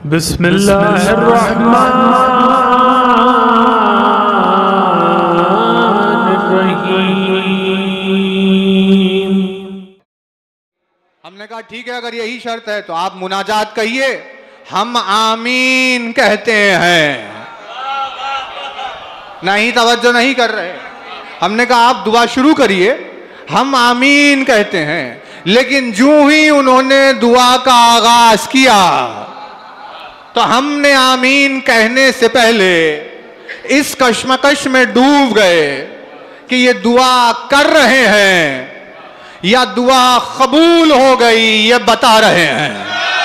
बिस्मिल्लाहिर्रहमानिर्रहीम। हमने कहा ठीक है, अगर यही शर्त है तो आप मुनाजात कहिए, हम आमीन कहते हैं। नहीं, तवज्जो नहीं कर रहे। हमने कहा आप दुआ शुरू करिए, हम आमीन कहते हैं। लेकिन जो ही उन्होंने दुआ का आगाज किया तो हमने आमीन कहने से पहले इस कश्मकश में डूब गए कि ये दुआ कर रहे हैं या दुआ कबूल हो गई ये बता रहे हैं।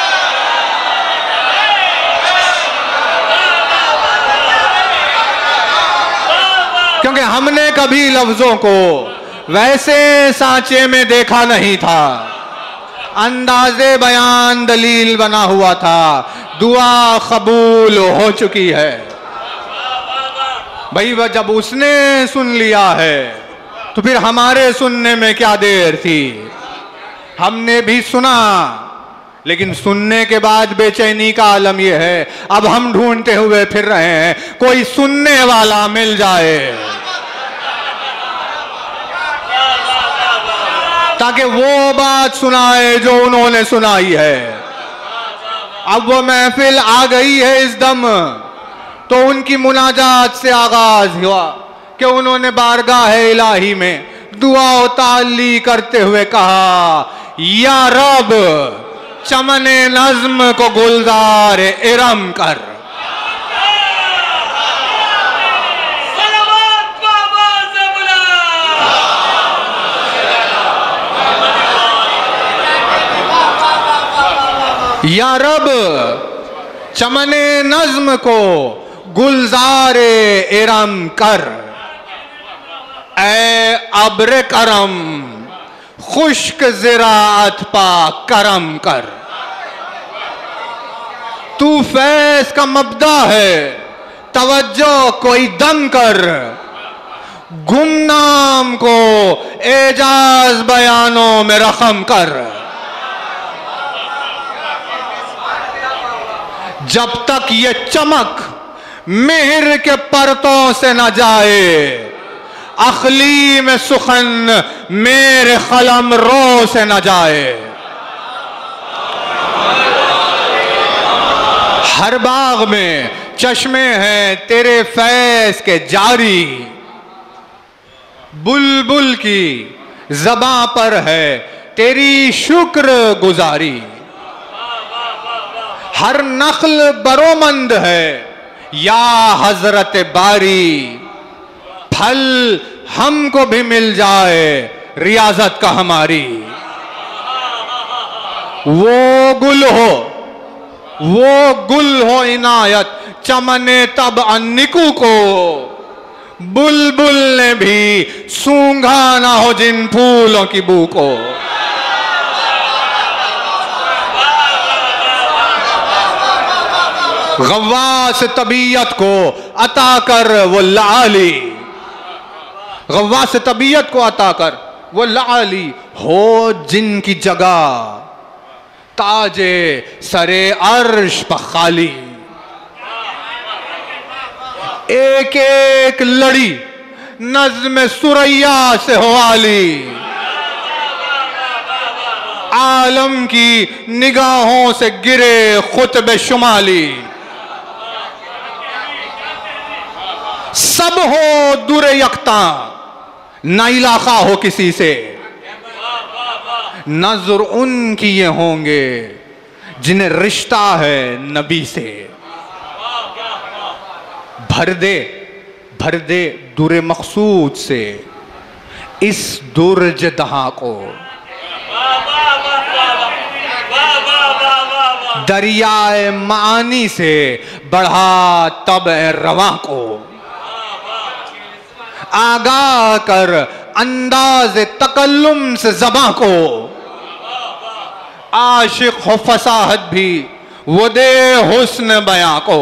क्योंकि हमने कभी लफ्जों को वैसे सांचे में देखा नहीं था, अंदाजे बयान दलील बना हुआ था। दुआ कबूल हो चुकी है भाई। वह जब उसने सुन लिया है तो फिर हमारे सुनने में क्या देर थी। हमने भी सुना, लेकिन सुनने के बाद बेचैनी का आलम यह है, अब हम ढूंढते हुए फिर रहे हैं कोई सुनने वाला मिल जाए ताकि वो बात सुनाए जो उन्होंने सुनाई है। अब वो महफिल आ गई है इस दम, तो उनकी मुनाजात से आगाज हुआ कि उन्होंने बारगाह इलाही में दुआ व ताल्ली करते हुए कहा, या रब चमने नज्म को गुलजार इरम कर। या रब चमने नज्म को गुलजारे इरम कर। ऐ अब्र करम खुश्क ज़िराअत पा करम कर। तू फैज़ का मब्दा है, तवज्जो कोई दम कर। गुमनाम को एजाज बयानों में रकम कर। जब तक ये चमक मेहर के परतों से न जाए, अखली में सुखन मेरे कलम रो से न जाए। हर बाग में चश्मे हैं तेरे फैज़ के जारी। बुलबुल की ज़बां पर है तेरी शुक्र गुजारी। हर नख्ल बरोमंद है या हजरत बारी। फल हमको भी मिल जाए रियाजत का हमारी। वो गुल हो इनायत चमने तब अन्निकू को। बुलबुल ने भी सूंघा ना हो जिन फूलों की बू को। गव्वास तबीयत को अता कर वो लाली। गव्वास तबीयत को अता कर वो लाली हो जिनकी जगह ताजे सरे अर्श पर खाली। एक एक लड़ी नज़्म सुरैया से हो आली। आलम की निगाहों से गिरे खुतबे शुमाली। सब हो दुरे यख्ता न इलाका हो किसी से। नजर उनकी ये होंगे जिन्हें रिश्ता है नबी से। भर दे दुरे मकसूद से इस दुर्ज दहा को। दरियाए मानी से बढ़ा तब रवा को। आगाह कर अंदाज तकल्लुम से ज़बां को। आशिक हो फसाहत भी वो दे हुस्न बयां को।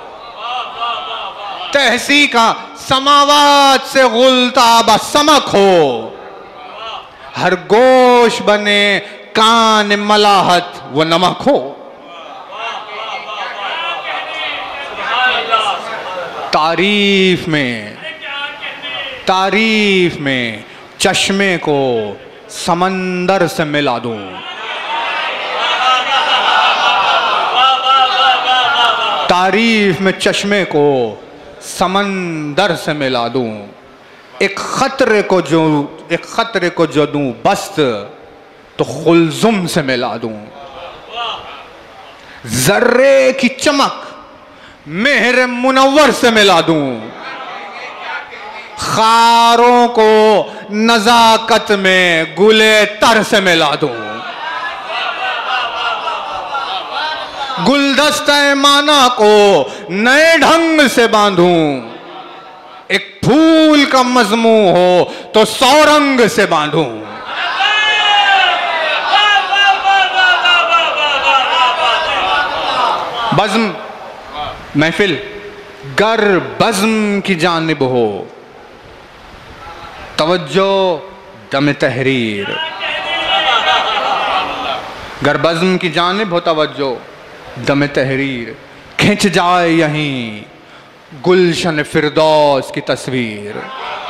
तहसी का समावात से गुलताब समक हो। हर गोश बने कान मलाहत वो नमक हो। तारीफ में चश्मे को समंदर से मिला दूं, तारीफ में चश्मे को समंदर से मिला दूं, एक खतरे को जो दूं बस्त तो खुलजुम से मिला दूं, जर्रे की चमक मेहर मुनव्वर से मिला दूं, खारों को नजाकत में गुले तर से मिला दूं, गुलदस्ते माना को नए ढंग से बांधूं, एक फूल का मजमू हो तो सौरंग से बांधूं। बज़्म महफिल गर बज़्म की जानिब हो तवज्जो दम तहरीर, गर बज़्म की जानिब हो तवज्जो दम तहरीर, खिंच जाए यहीं गुलशन फिरदौस की तस्वीर,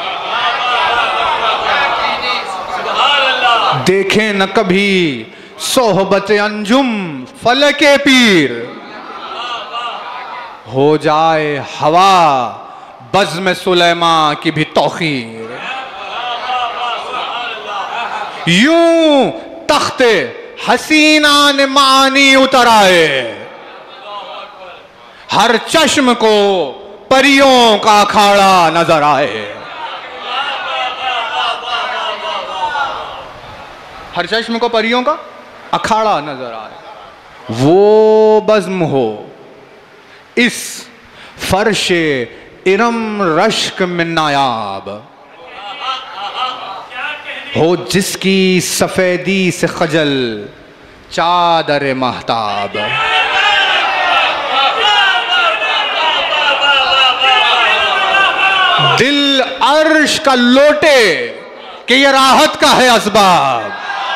देखे न कभी सोहबत अंजुम फलके पीर, हो जाए हवा बज़्म सुलेमा की भी तौखीर, यूं तख्ते हसीना ने मानी उतर आए, हर चश्म को परियों का अखाड़ा नजर आए, हर चश्म को परियों का अखाड़ा नजर आए। वो बज़्म हो इस फर्शे इरम रश्क में नायाब, हो जिसकी सफेदी से खजल चादर महताब, दिल अर्श का लोटे कि ये राहत का है असबाब,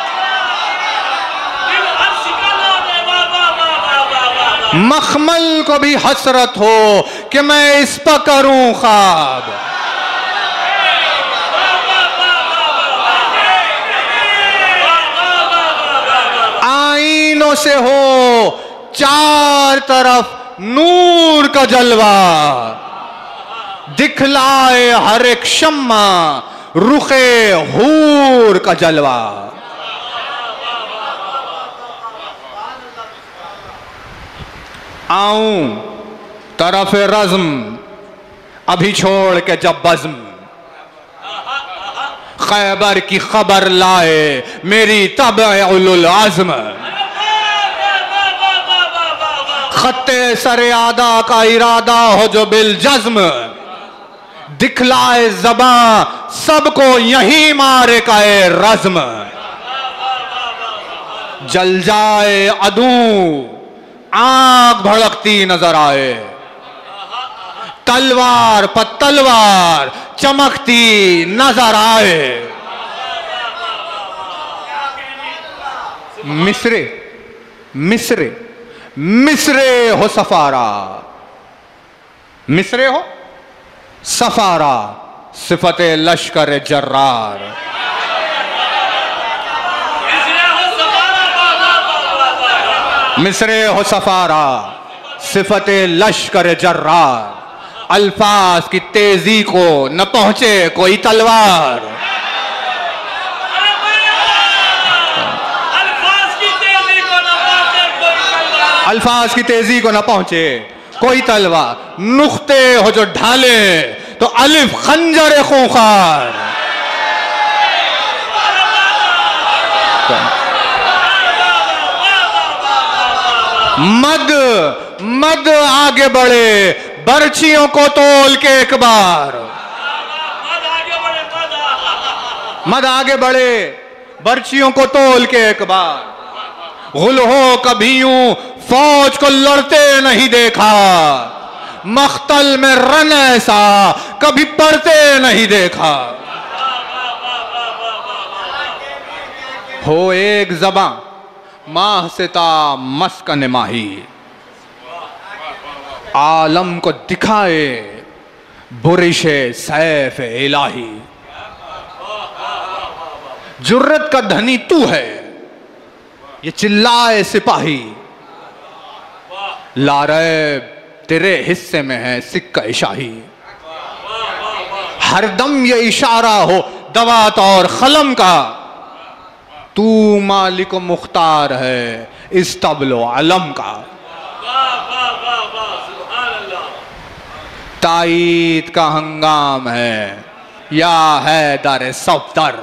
मखमल को भी हसरत हो कि मैं इस पर करूं ख्वाब, आईनों से हो चार तरफ नूर का जलवा, दिखलाए हर एक शम्मा रुखे हूर का जलवा, आऊं तरफ रज़्म अभी छोड़ के जब बज़्म, खैबर की खबर लाए मेरी तबअ उलुल आज़्म, खत्ते सरे आदा का इरादा हो जो बिल जज़्म, दिखलाए ज़बां सबको यही मारे का रज़्म, जल जाए अदू आंख भड़कती नजर आए, तलवार पर तलवार चमकती नजर आए, मिसरे मिसरे मिसरे हो सफारा, मिसरे हो सफारा सिफते लश्कर जर्रार, मिसरे हो सफारा सिफते लश्कर जर्रार, अल्फाज की तेजी को न पहुंचे कोई तलवार, अल्फाज की तेजी को न पहुंचे कोई तलवार, नुक्ते हो जो ढाले तो अलिफ खंजर खूंखार, मद मद आगे बढ़े बर्छियों को तोल के एक बार, मद आगे बढ़े बर्छियों को तोल के एक बार, गुल हो कभी यूं फौज को लड़ते नहीं देखा, मख्तल में रन ऐसा कभी पड़ते नहीं देखा, हो एक ज़बां माह सिता मस्कन माही, आलम को दिखाए बुरिशे सैफ इलाही। जुर्रत का धनी तू है, ये चिल्लाए सिपाही। लारैब तेरे हिस्से में है सिक्का शाही। हरदम ये इशारा हो दवात और कलम का, तू मालिक मुख्तार है इस तबलो अलम का। ताईद का हंगाम है या है दर सफदर,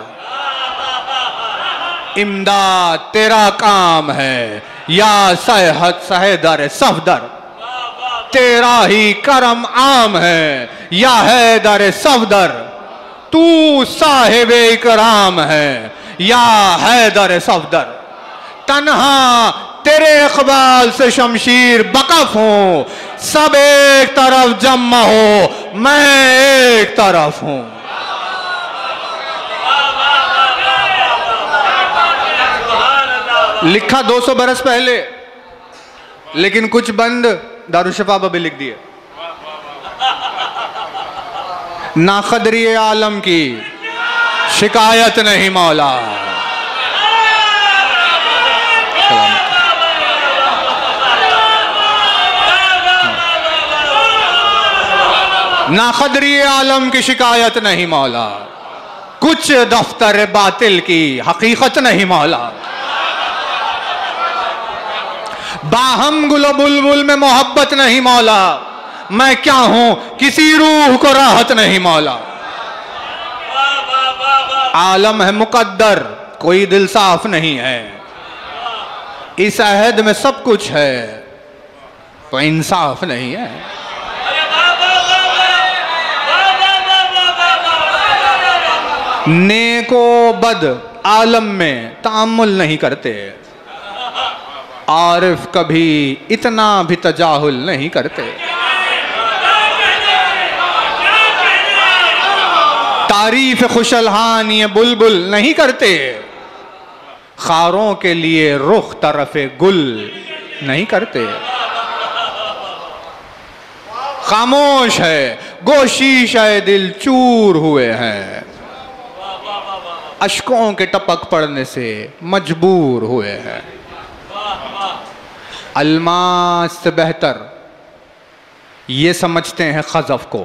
इमदाद तेरा काम है या सहद सहदर सफदर। तेरा ही करम आम है या है दर सफदर, तू साहिब इकराम है या है दर सफदर। तन्हा तेरे इकबाल से शमशीर बकफ हूं, सब एक तरफ जमा हो मैं एक तरफ हूं। लिखा 200 बरस पहले, लेकिन कुछ बंद दारुशफा भी लिख दिए। ना क़दरी आलम की शिकायत नहीं मौला। ना क़दरी आलम की शिकायत नहीं मौला, कुछ दफ्तर बातिल की हकीकत नहीं मौला। बाहम गुलो बुलबुल में मोहब्बत नहीं मौला, मैं क्या हूं किसी रूह को राहत नहीं मौला। आलम है मुकद्दर, कोई दिल साफ नहीं है। इस अहद में सब कुछ है, तो इंसाफ नहीं है। नेको बद आलम में तामुल नहीं करते, आरिफ कभी इतना भी तजाहुल नहीं करते। तारीफ खुशलहान ये बुलबुल नहीं करते, खारों के लिए रुख तरफे गुल नहीं करते। खामोश है गोशीशे दिल चूर हुए हैं, अश्कों के टपक पड़ने से मजबूर हुए हैं। अल्मास से बेहतर ये समझते हैं खजफ को,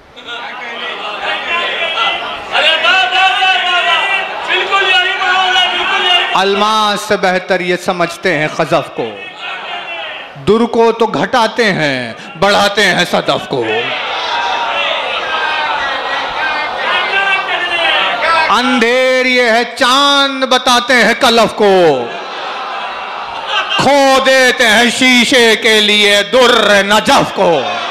अल्मास से बेहतर ये समझते हैं खजफ को। दुर को तो घटाते हैं बढ़ाते हैं सदफ को। अंधेर ये है चांद बताते हैं कलफ को, खो देते हैं शीशे के लिए दुर्र नजफ को।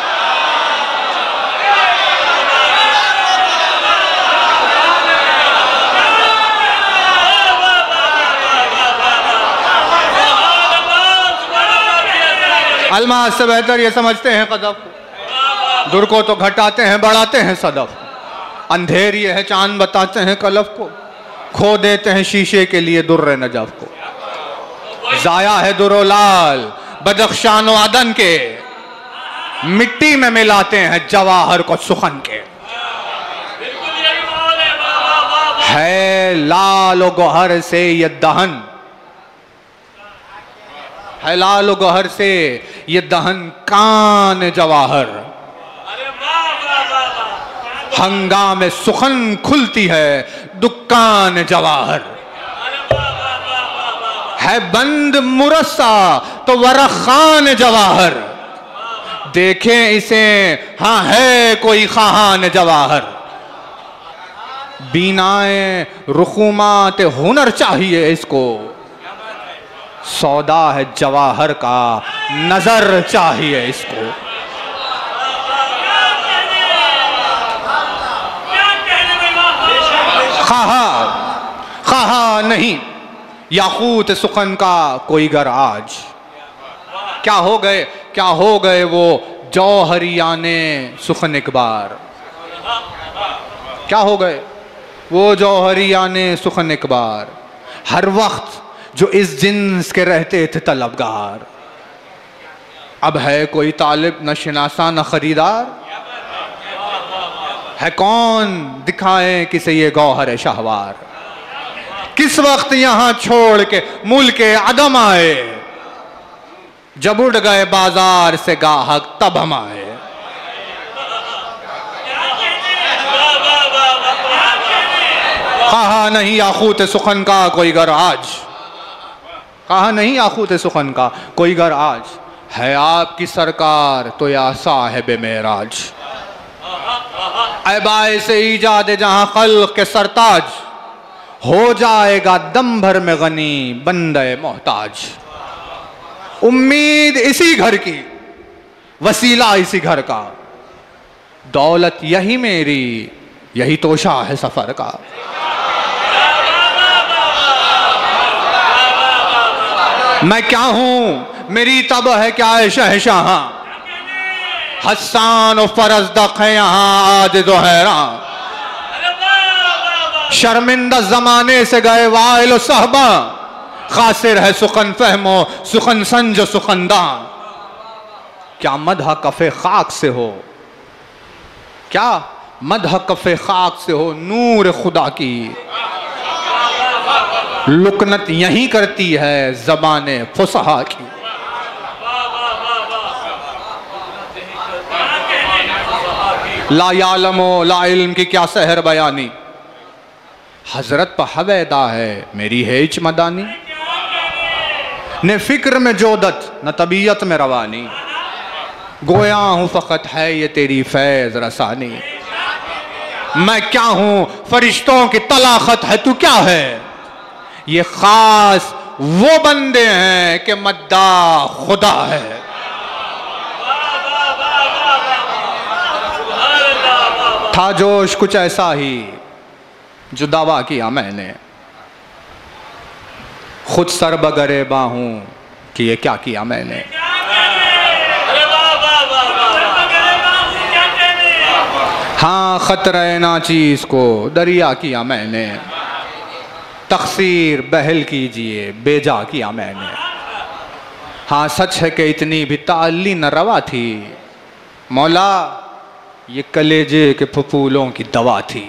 अल्मास से बेहतर ये समझते हैं कदफ को, दुर को तो घटाते हैं बढ़ाते हैं सदफ। अंधेर ये है चांद बताते हैं कलफ को, खो देते हैं शीशे के लिए दुर्र नजफ को। जाया है दुरोलाल बदख्शानो अदन के, मिट्टी में मिलाते हैं जवाहर को सुखन के। है लाल गोहर से ये दहन, है लाल गोहर से ये दहन कान जवाहर। हंगामे सुखन खुलती है दुकान जवाहर। है बंद मुरस्सा तो वरखान जवाहर, देखें इसे हाँ है कोई खान जवाहर। बीनाए रुखुमात हुनर चाहिए इसको, सौदा है जवाहर का नजर चाहिए इसको। खाहा नहीं याकूत सुखन का कोई गर आज। क्या हो गए वो जौहरियाने सुखन इकबार। क्या हो गए वो जौहरियाने सुखन इकबार, हर वक्त जो इस जिन्स के रहते थे तलबगार। अब है कोई तालिब न शिनासा न खरीदार, है कौन दिखाए किसे ये गौहर शहवार, किस वक्त यहां छोड़ के मुल्क अदम आए, जब उड़ गए बाजार से गाहक तब हम आए। कहा नहीं याकूत सुखन का कोई घर आज, कहा नहीं याकूत सुखन का कोई घर आज, है आपकी सरकार तो या साहिब मेराज। ऐबाए से ईजाद जहां खल्क के सरताज, हो जाएगा दम भर में गनी बंदे मोहताज। उम्मीद इसी घर की, वसीला इसी घर का, दौलत यही मेरी, यही तोशा है सफर का। मैं क्या हूं, मेरी तब है क्या है शहशाह, हस्सान और फरजदक है यहां आज दो हैरान। शर्मिंदा जमाने से गए वाइल सहबा, खासिर है सुखन फहमो सुखन संजो सुखनदान। क्या मदह कफे खाक से हो, क्या मदह कफे खाक से हो नूर खुदा की, लुकनत यही करती है ज़बाने फुसहा की। ला यालमो ला इल्म की क्या सहर बयानी, हजरत पर हवेदा है मेरी हेच मदानी। न फिक्र में जोदत न तबीयत में रवानी, गोया हूं फकत है ये तेरी फैज रसानी। मैं क्या हूं फरिश्तों की तलाखत है तू क्या है, ये खास वो बंदे हैं कि मद्दा खुदा है। था जोश कुछ ऐसा ही जो दावा किया मैंने, खुद सर बगरे बाहूं कि ये क्या किया मैंने। हाँ खतरे नाचीज को दरिया किया मैंने, तकसीर बहल कीजिए बेजा किया मैंने। हाँ सच है कि इतनी भी ताल्ली न रवा थी, मौला ये कलेजे के फफूलों की दवा थी।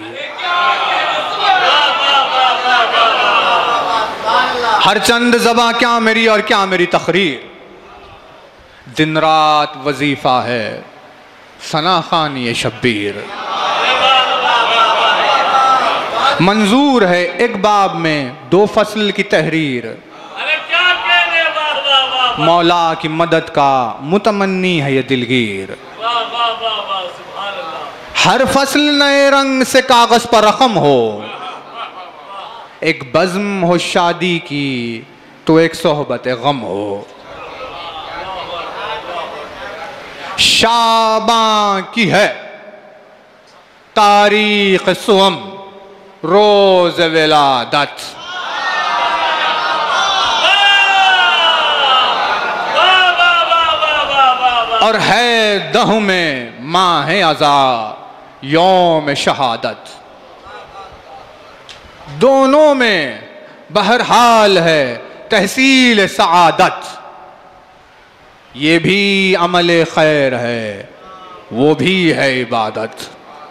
हर चंद ज़बा क्या मेरी और क्या मेरी तकरीर, दिन रात वजीफा है सना खान ये शब्बीर। मंजूर है एक बाब में 2 फसल की तहरीर, मौला की मदद का मुतमन्नी है ये दिलगीर। हर फसल नए रंग से कागज पर रकम हो, एक बज़्म हो शादी की तो एक सोहबत गम हो। शाबां की है तारीख सुअम रोज विलादत, और है दह में माह अज़ा यौम शहादत। दोनों में बहरहाल है तहसील सआदत, ये भी अमल खैर है वो भी है इबादत।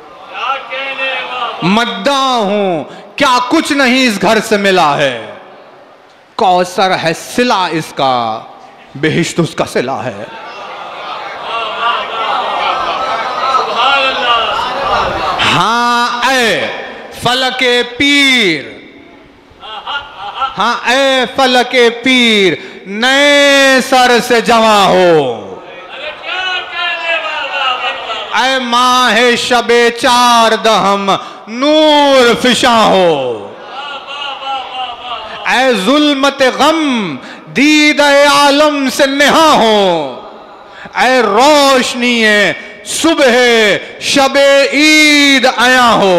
मद्दा हूं क्या कुछ नहीं इस घर से मिला है, कौसर है सिला इसका बेहिश्त उसका सिला है। हाँ ऐ फलके पीर, हाँ ऐ फलके पीर नए सर से जवां हो, ऐ माहे शबे 4 दहम नूर फिशा हो, ऐ जुल्मत गम दीद आलम से नेहा हो, ऐ रोशनी सुबह शबे ईद आया हो।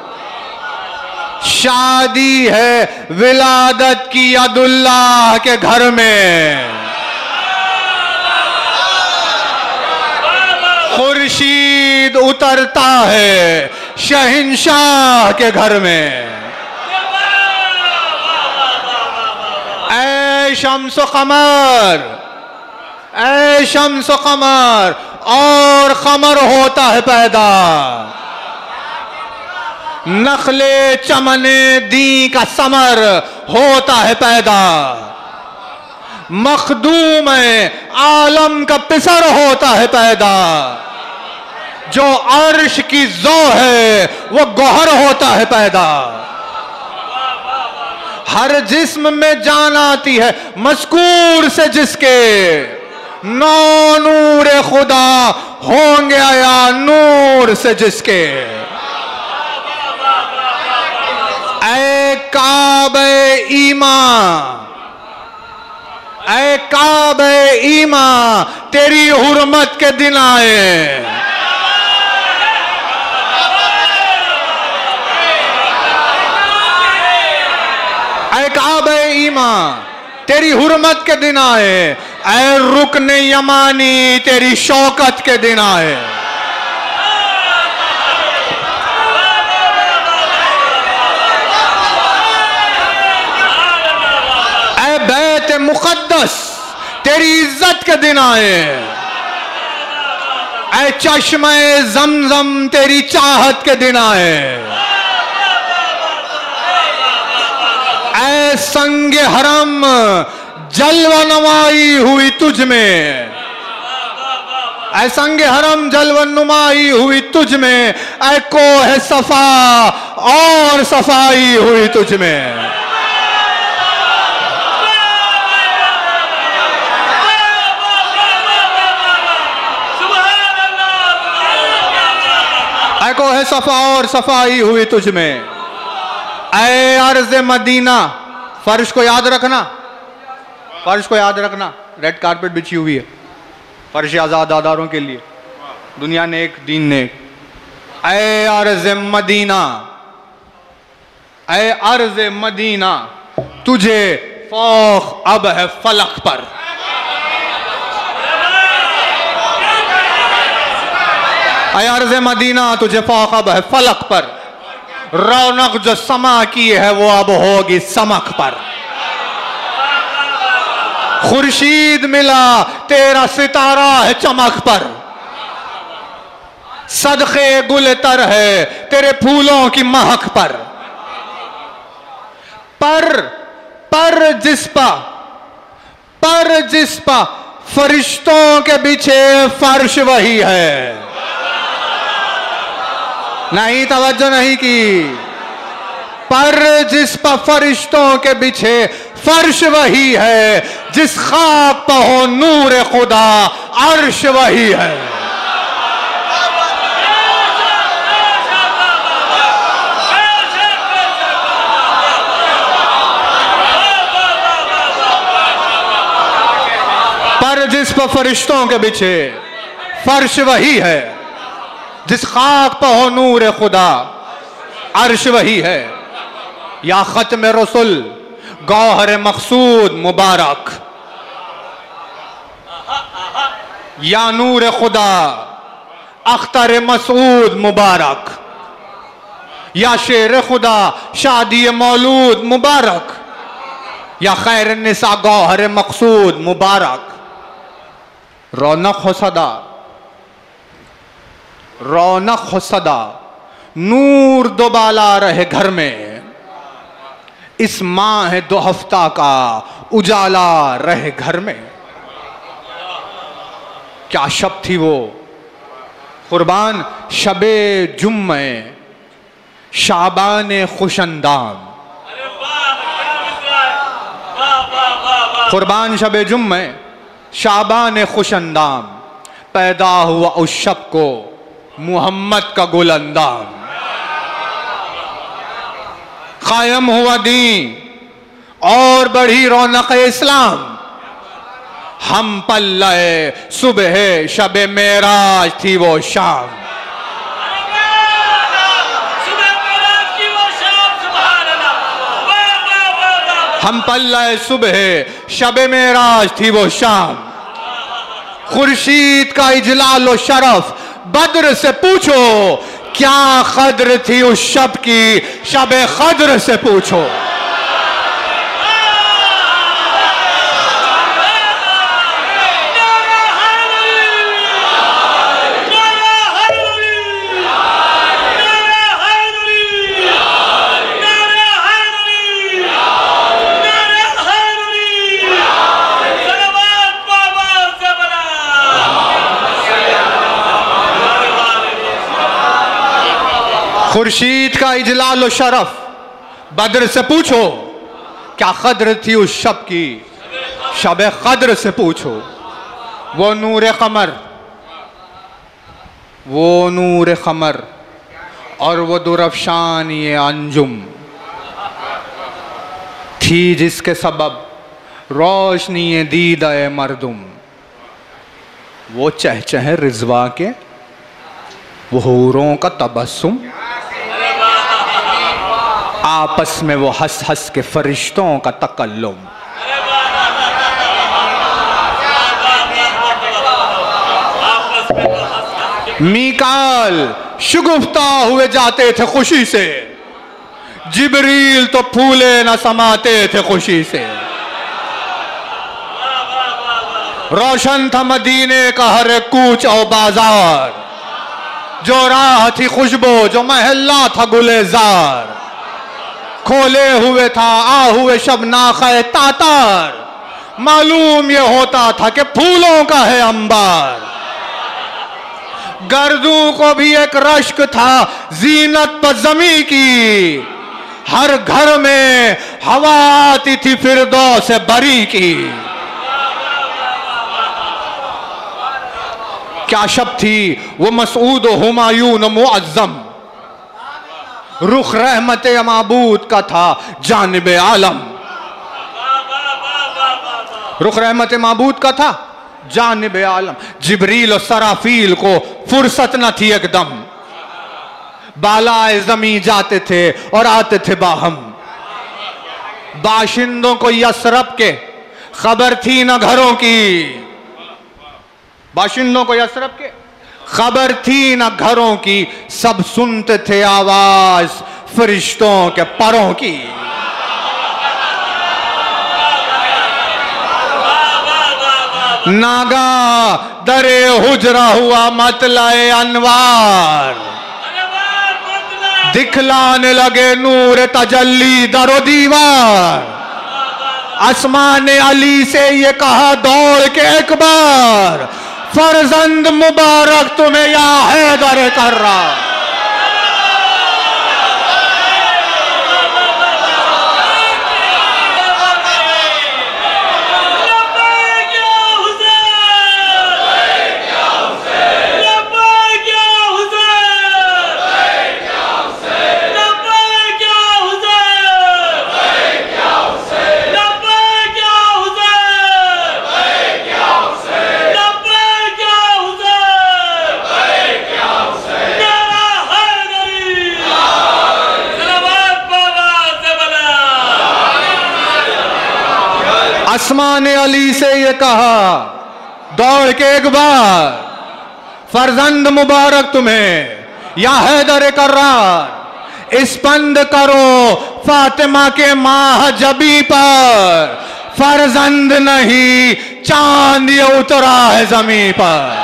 शादी है विलादत की अब्दुल्लाह के घर में, खुर्शीद उतरता है शहंशाह के घर में। ऐ शम्स कमर, ऐ शम्स कमर और कमर होता है पैदा, नखले चमने दी का समर होता है पैदा, मखदूम आलम का पिसर होता है पैदा, जो अर्श की ज़ौ है वो गौहर होता है पैदा। हर जिस्म में जान आती है मज़कूर से जिसके, नौ नूर खुदा होंगे या नूर से जिसके। ऐ काबे ईमान, ऐ काबे ईमान, तेरी हुर्मत के दिन आए। ऐ काबे ईमान, तेरी हुर्मत के दिन आए। ऐ रुकने यमानी, तेरी शौकत के दिन आए। ऐ बैत मुक़द्दस, तेरी इज्जत के दिन आए। ऐ चश्मे ज़मज़म, तेरी चाहत के दिन आए। ऐ संगे हरम, जलवा नुमाई हुई तुझ में। ऐ संगे हरम, जलवा नुमाई हुई तुझ में। ऐ कोह सफा, और सफाई हुई तुझ में। ऐ कोह सफा, और सफाई हुई तुझ में। ऐ अर्ज़ मदीना, फर्श को याद रखना, फर्श को याद रखना। रेड कारपेट बिछी हुई है फर्श आज़ादारों के लिए, दुनिया ने एक, दीन ने एक। ऐ अर्ज़ मदीना, ऐ अर्ज़ मदीना, तुझे फौख अब है फलक पर। ऐ अर्ज़ मदीना, तुझे फौख अब है फलक पर। रौनक जो समा की है वो अब होगी समक पर। खुर्शीद मिला, तेरा सितारा है चमक पर। सदक़े गुलतर है तेरे फूलों की महक पर। पर जिस पा फरिश्तों के पीछे फर्श वही है। नहीं, तवज्जो नहीं की। पर जिस पर फरिश्तों के पीछे फर्श वही है, जिस खाक पर हो नूर खुदा अर्श वही है। पर जिस पर फरिश्तों के पीछे फर्श वही है, जिस खाक पर हो नूर खुदा अर्श वही है। या खत्म रसुल गौहर मकसूद मुबारक, या नूर खुदा अख्तर मसूद मुबारक, या शेर खुदा शादी मौलूद मुबारक, या खैर निसा गौहर मकसूद मुबारक। रौनक हो सदा, रौनक हो सदा, नूर दोबाला रहे घर में। इस माह 2 हफ्ता का उजाला रहे घर में। क्या शब थी वो कुर्बान, शबे जुम्मे शाबान खुशंदाम। कुर्बान शबे जुम्मे शाबान खुशंदाम, पैदा हुआ उस शब को मुहम्मद का गुलंदाम। कायम हुआ दीन और बढ़ी रौनक इस्लाम। हम पल्ले सुबह शबे मेराज थी वो शाम। हम पल्ले सुबह शबे मेराज थी वो शाम। खुर्शीद का इजलाल व शरफ बद्र से पूछो, क्या कद्र थी उस शब की, शबे कद्र से पूछो। खुर्शीद का इजलाल शरफ, बद्र से पूछो क्या कद्र थी उस शब की, शब कद्र से पूछो। वो नूर कमर, वो नूर कमर और वो दुरफशान ये अंजुम थी जिसके सबब रोशनी ये दीदाए मर्दुम। वो चहचह रिजवा के, वो हूरों का तबस्सुम, आपस में वो हंस हंस के फरिश्तों का तकल्लुम। मीकाल शुगुफ्ता हुए जाते थे खुशी से, जिब्रील तो फूले न समाते थे खुशी से। रोशन था मदीने का हर एक कूच और बाजार, जो राह थी खुशबू, जो महल्ला था गुलेजार। खोले हुए था हुए शब नाख़े तातार, मालूम ये होता था कि फूलों का है अंबार। गर्दों को भी एक रश्क था जीनत पर जमी की, हर घर में हवा आती थी फिरदौस बरी की। क्या शब थी वो मसूद हुमायून मुअज्जम, रुख रहमत माबूद का था जानिब आलम। रुख रहमत माबूद का था जानिब आलम। जिब्रील और सराफील को फुर्सत न थी एकदम, बालाए जमी जाते थे और आते थे बाहम। बाशिंदों को यसरब के खबर थी न घरों की, बाशिंदों को यसरब के खबर थी न घरों की, सब सुनते थे आवाज फरिश्तों के परों की। नागा दरे हुजरा हुआ मतलाए अनवार, दिखलाने लगे नूर तजल्ली दरो दीवार। आसमान अली से ये कहा दौड़ के एक बार, फर्जंद मुबारक तुम्हें या हैदर कर रहा। आसमान अली से ये कहा दौड़ के एक बार, फर्जंद मुबारक तुम्हें या हैदर कर्रार। इस्पंद करो फातिमा के माह जबी पर, फर्जंद नहीं चांद ये उतरा है जमीन पर।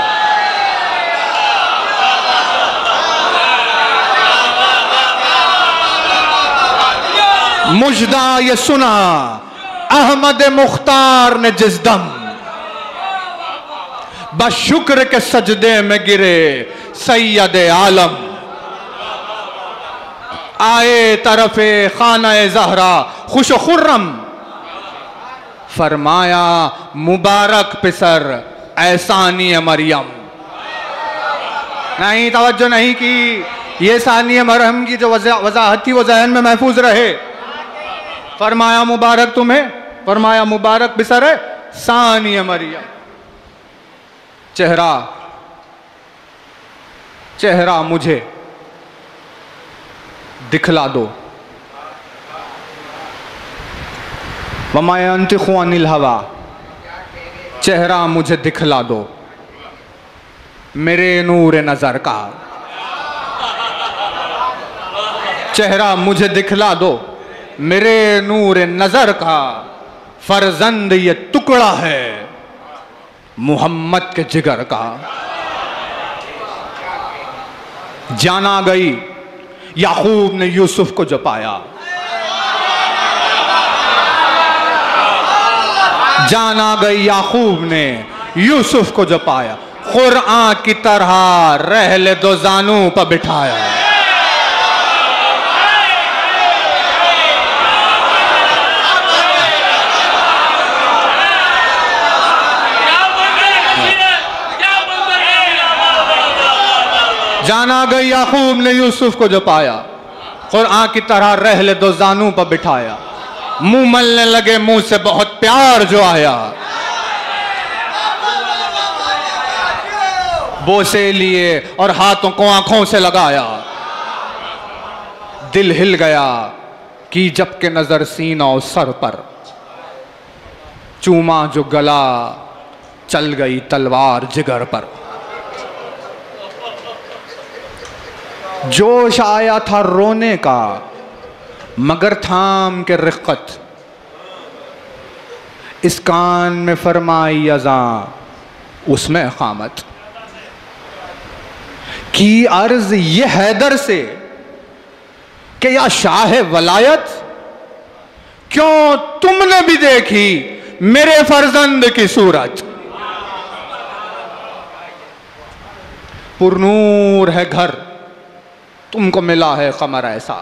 मुजदा ये सुना अहमद मुख्तार ने जिस दम, बशुक्र के सजदे में गिरे सैयद आलम। आए तरफे खाना जहरा खुश खुर्रम, फरमाया मुबारक पिसर ऐसानी मरियम। नहीं, तवज्जो नहीं की। ये सानी मरहम की जो वजाहत थी वो जहन में महफूज रहे। फरमाया मुबारक तुम्हें, फरमाया मुबारक बिसर है सानी मरियम। चेहरा चेहरा मुझे दिखला दो, वमा यंतिक़ु अनिल हवा। चेहरा मुझे दिखला दो मेरे नूर नजर का, चेहरा मुझे दिखला दो मेरे नूर नजर का। फर्जंद ये टुकड़ा है मोहम्मद के जिगर का। जाना गई याकूब ने यूसुफ को जो पाया, जाना गई याकूब ने यूसुफ को जो पाया। कुरआन की तरह रहले दो जानू पर बिठाया। जाना गई याकूब ने यूसुफ को जो पाया, कुरान की तरह रहले दो जानू पर बिठाया, मुंह मलने लगे मुंह से बहुत प्यार जो आया, बोसे लिए और हाथों को आंखों से लगाया, दिल हिल गया कि जबकि नजर सीना और सर पर, चूमा जो गला चल गई तलवार जिगर पर। जोश आया था रोने का मगर थाम के रिक्कत, इस कान में फरमाई अज़ां उसमें क़ामत की अर्ज ये हैदर से कि या शाह वलायत, क्यों तुमने भी देखी मेरे फर्जंद की सूरत। पुरनूर है घर तुमको मिला है कमर ऐसा,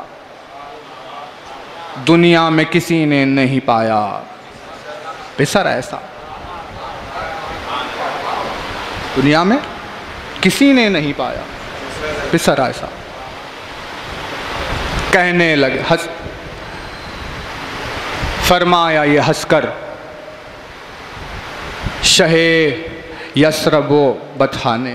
दुनिया में किसी ने नहीं पाया पिसर ऐसा, दुनिया में किसी ने नहीं पाया पिसर ऐसा। कहने लगे हंस, फरमाया ये हंसकर शहे यसरबो बथाने,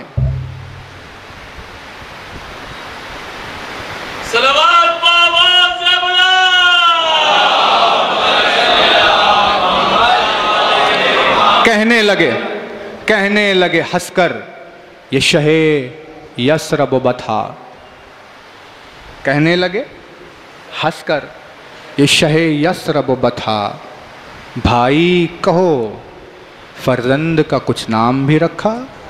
कहने लगे हंसकर ये शहे यसरब बथा, कहने लगे हंसकर ये शहे यसरब बथा, भाई कहो फर्जंद का कुछ नाम भी रखा।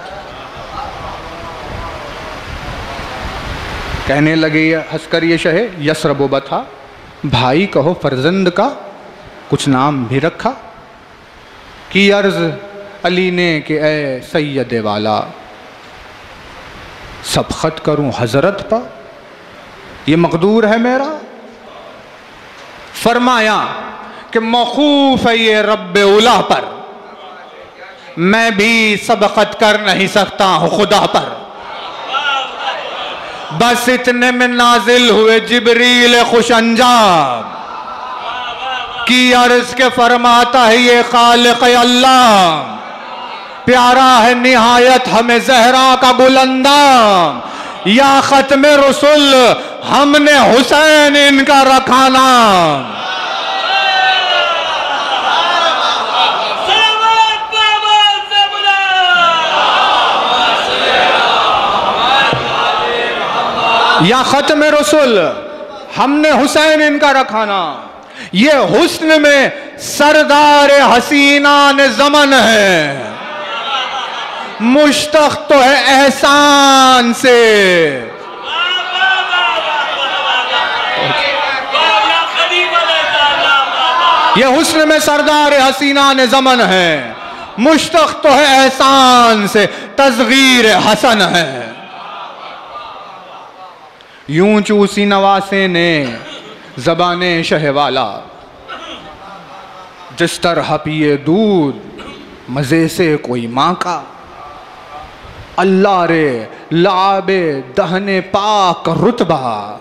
कहने लगे हंसकर ये शहे यसरब बथा, भाई कहो फर्जंद का कुछ नाम भी रखा। की अर्ज अली ने कि ए सैयद वाला, सबखत करूं हजरत पर, ये मकदूर है मेरा। फरमाया कि मौकूफ है ये रब्बे उला पर, मैं भी सबकत कर नहीं सकता हूं खुदा पर। बस इतने में नाजिल हुए जिब्रील खुश अंजाम, की अर्ज के फरमाता है ये खालिक अल्लाह, प्यारा है निहायत हमें जहरा का गुलंदाम, या खत्म रसूल हमने हुसैन इनका रखा नाम। या खत्म रसूल हमने हुसैन इनका रखा नाम। ये हुस्न में सरदार हसीना ने ज़मन है, मुश्तक तो है एहसान से। ये हुस्न में सरदार हसीना ने ज़मन है, मुश्तक तो है एहसान से, तज़गीर हसन है। यूं चूसी नवासे ने ज़बाने शहवाला, जिस तरह पिए दूध मज़े से कोई माँ का। अल्लाह रे लाबे दहने पाक रुतबा,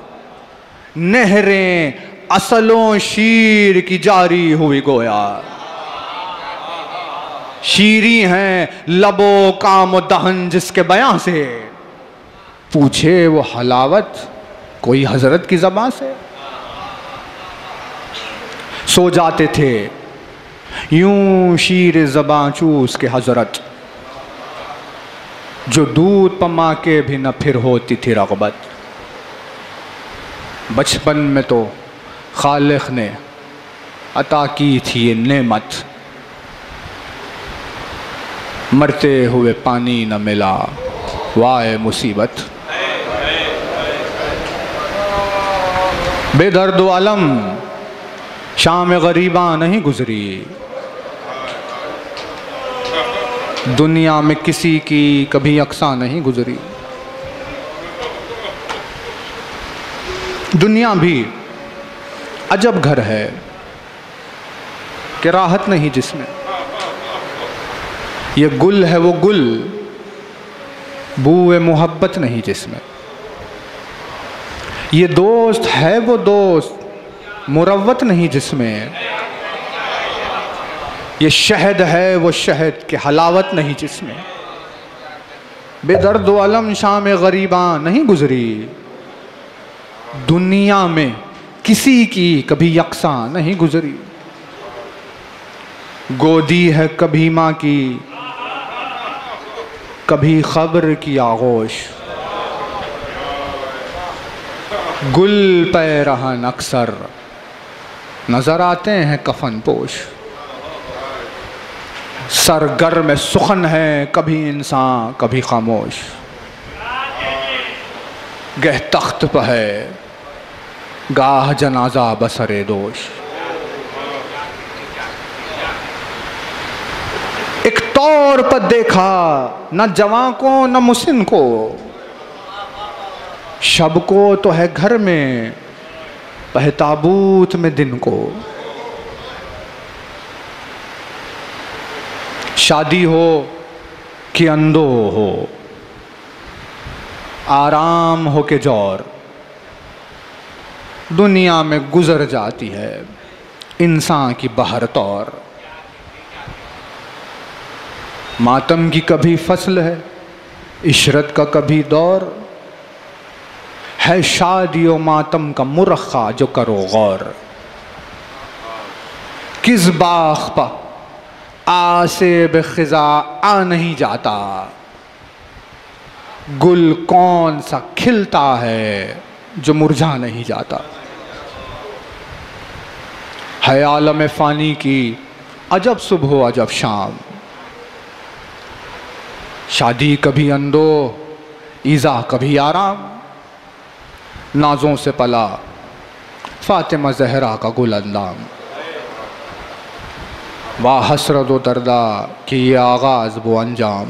नहरें असलों शीर की जारी हुई गोया। शीरी हैं लबो काम दहन जिसके बयां से, पूछे वो हलावत कोई हजरत की ज़बान से। सो जाते थे यूं शीर ज़बां चूस के हजरत, जो दूध पमा के भी न फिर होती थी रग़बत। बचपन में तो खालिक ने अता की थी ये नेमत, मरते हुए पानी न मिला वाए मुसीबत। बेदर्द आलम शाम गरीबा नहीं गुजरी, दुनिया में किसी की कभी अक्सा नहीं गुजरी। दुनिया भी अजब घर है कि राहत नहीं जिसमें। ये गुल है वो गुल, बूए मोहब्बत नहीं जिसमें। ये दोस्त है वो दोस्त मुरव्वत नहीं जिसमें, ये शहद है वो शहद की हलावत नहीं जिसमें। बेदर्द अलम शाम गरीबा नहीं गुजरी, दुनिया में किसी की कभी यकसा नहीं गुजरी। गोदी है कभी माँ की, कभी खबर की आगोश, गुल पे रहन अक्सर नजर आते हैं कफन पोश। सरगर में सुखन है कभी इंसान कभी खामोश, गह तख्त पर है गाह जनाजा बसरे दोष। एक तौर पर देखा न जवां को न मुसिन को, शब को तो है घर में पह ताबूत में दिन को। शादी हो कि अंधो हो, आराम हो के जौर, दुनिया में गुजर जाती है इंसान की बहर तौर। मातम की कभी फसल है, इशरत का कभी दौर, है शादी और मातम का मुरखा जो करो गौर। किस बाग पर आसे बेखिजा आ नहीं जाता, गुल कौन सा खिलता है जो मुरझा नहीं जाता। है आलम फानी की अजब सुबह अजब शाम, शादी कभी अंदो ईजा कभी आराम। नाजों से पला फातिमा जहरा का गुल अंदाम, वाह हसरत व दर्दा कि ये आगाज वो अंजाम।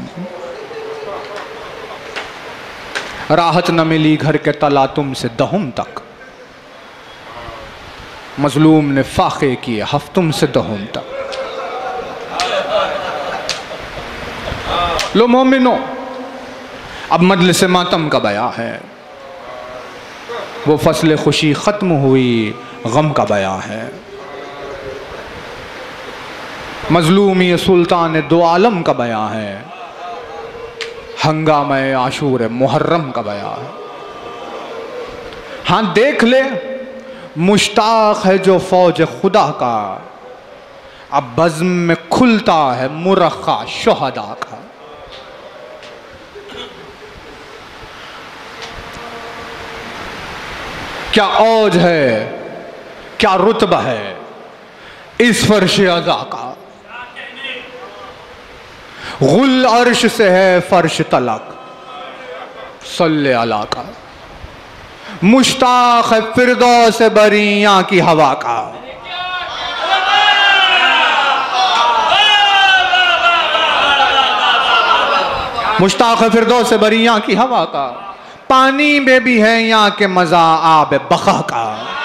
राहत न मिली घर के तलातुम से दहुम तक, मजलूम ने फाखे किए हफ्तुम से दहुम तक। लो मोमिनो, अब मजलिस मातम का बयां है, वो फसल खुशी ख़त्म हुई गम का बयां है। मजलूमी सुल्तान दो आलम का बयां है, हंगामा आशूर मुहर्रम का बयां है। हाँ देख ले मुश्ताक है जो फौज खुदा का, अब बज़्म में खुलता है मुरखा शुहदा का। क्या औज है क्या रुतबा है इस फर्श अज़ा का, गुल अर्श से है फर्श तलक सल्ले अला का। मुश्ताक है फिरदौस बरिया की हवा का, मुश्ताक है फिरदौस बरिया की हवा का। पानी में भी है यहाँ के मजा आब बखा का,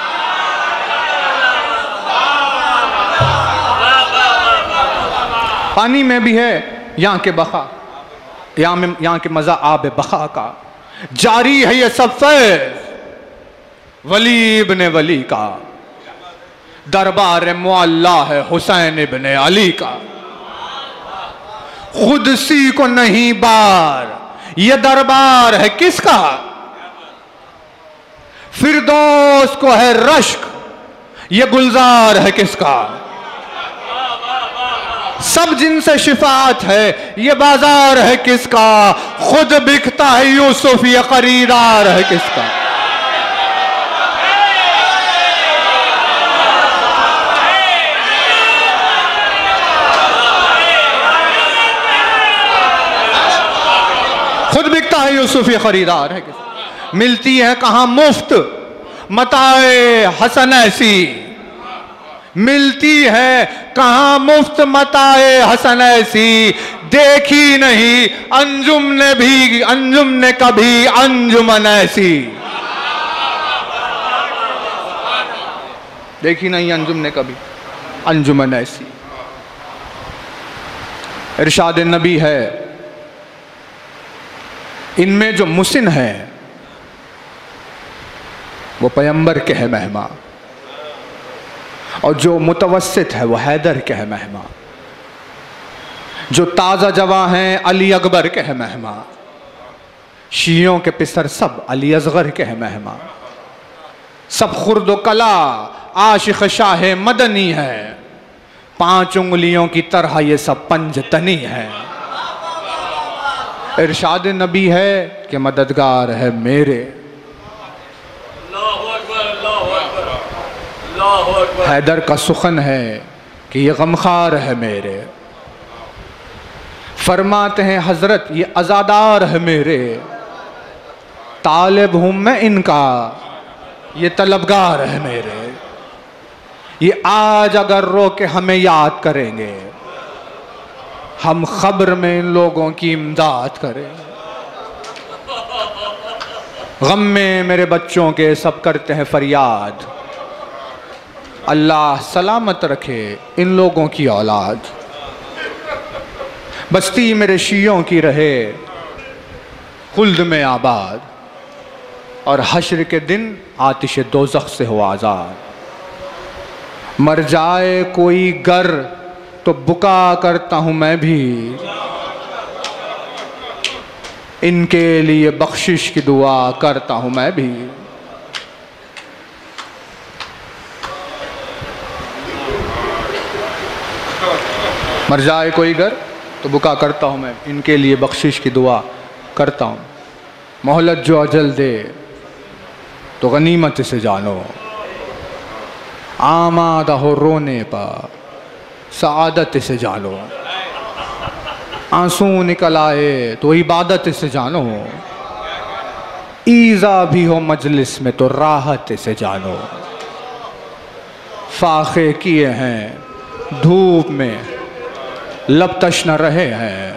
पानी में भी है यहाँ के बखा, यहाँ के मजा आब बखा का। जारी है ये सब फैज़ वली इब्ने वली का, दरबार मुअल्ला है हुसैन इब्ने अली का। खुद सी को नहीं बार ये दरबार है किसका, फिरदौस को है रश्क ये गुलजार है किसका। सब जिनसे शिफात है ये बाजार है किसका, खुद बिकता है यूसुफ ये खरीदार है किसका। खुद बिकता है यूसुफ ये खरीदार है किसका। मिलती है कहां मुफ्त मताए हसन ऐसी, मिलती है कहां मुफ्त मताए हसन ऐसी। देखी नहीं अंजुम ने कभी अंजुमन ऐसी, देखी नहीं अंजुम ने कभी अंजुमन ऐसी। इरशाद नबी है इनमें जो मुसिन है वो पैगंबर के है मेहमा, और जो मुतवस्सित है वो हैदर के है मेहमा, जो ताज़ा जवां हैं अली अकबर के है मेहमा, शियों के पिसर सब अली असगर के है मेहमा, सब खुर्द कला आशिक शाह मदनी है, 5 उंगलियों की तरह ये सब पंजतनी है। इरशाद नबी है कि मददगार है मेरे, हैदर का सुखन है कि ये गमखार है मेरे। फरमाते हैं हजरत ये अज़ादार है मेरे, तालिब हूं मैं इनका ये तलबगार है मेरे। ये आज अगर रो के हमें याद करेंगे, हम खब्र में इन लोगों की इमदाद करें। गम में मेरे बच्चों के सब करते हैं फरियाद, अल्लाह सलामत रखे इन लोगों की औलाद। बस्ती मेरे शियों की रहे खुल्द में आबाद, और हश्र के दिन आतिश दोज़ख से हो आज़ाद। मर जाए कोई गर तो बुका करता हूँ मैं भी, इनके लिए बख्शिश की दुआ करता हूँ मैं भी। मर जाए कोई गर तो बुका करता हूँ मैं, इनके लिए बख्शिश की दुआ करता हूँ। मोहलत जो अजल दे तो गनीमत से जानो, आमादा हो रोने पर सआदत से जानो। आंसू निकल आए तो इबादत से जानो, ईज़ा भी हो मजलिस में तो राहत से जानो। फाखे किए हैं धूप में लपतश न रहे हैं,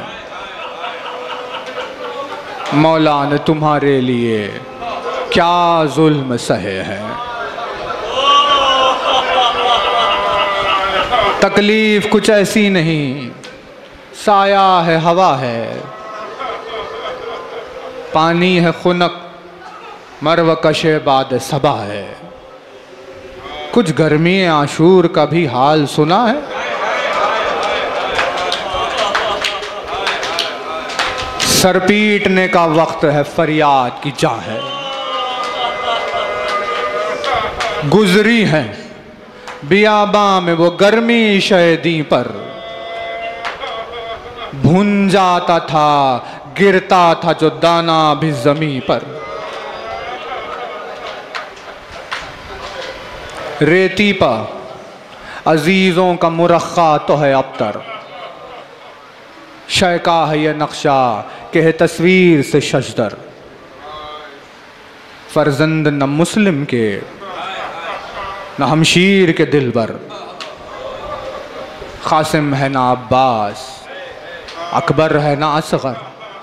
मौला ने तुम्हारे लिए क्या जुल्म सहे हैं। तकलीफ कुछ ऐसी नहीं, साया है हवा है, पानी है खुनक मरव कशे बाद सबा है। कुछ गर्मी आशूर का भी हाल सुना है, सर पीटने का वक्त है फरियाद की जा है। गुजरी है बियाबा में वो गर्मी शहदी पर, भुन जाता था गिरता था जो दाना भी जमीन पर। रेती पर अजीजों का मुरखा तो है अबतर, शैका है ये नक्शा के है तस्वीर से शजदर। फर्जंद न मुस्लिम के न हमशीर के दिल पर, कासिम है ना अब्बास अकबर है ना असगर।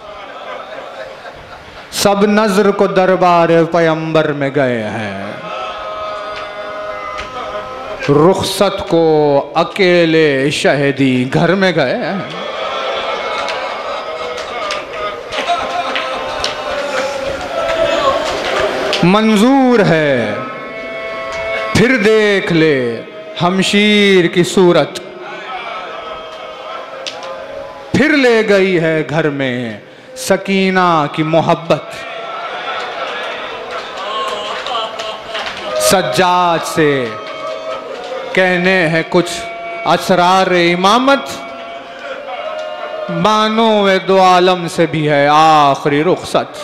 सब नजर को दरबार पैगंबर में गए हैं, रुखसत को अकेले शहदी घर में गए हैं। मंजूर है फिर देख ले हमशीर की सूरत, फिर ले गई है घर में सकीना की मोहब्बत। सज्जाद से कहने हैं कुछ असरार इमामत, बानो वे दो आलम से भी है आखिरी रुखसत।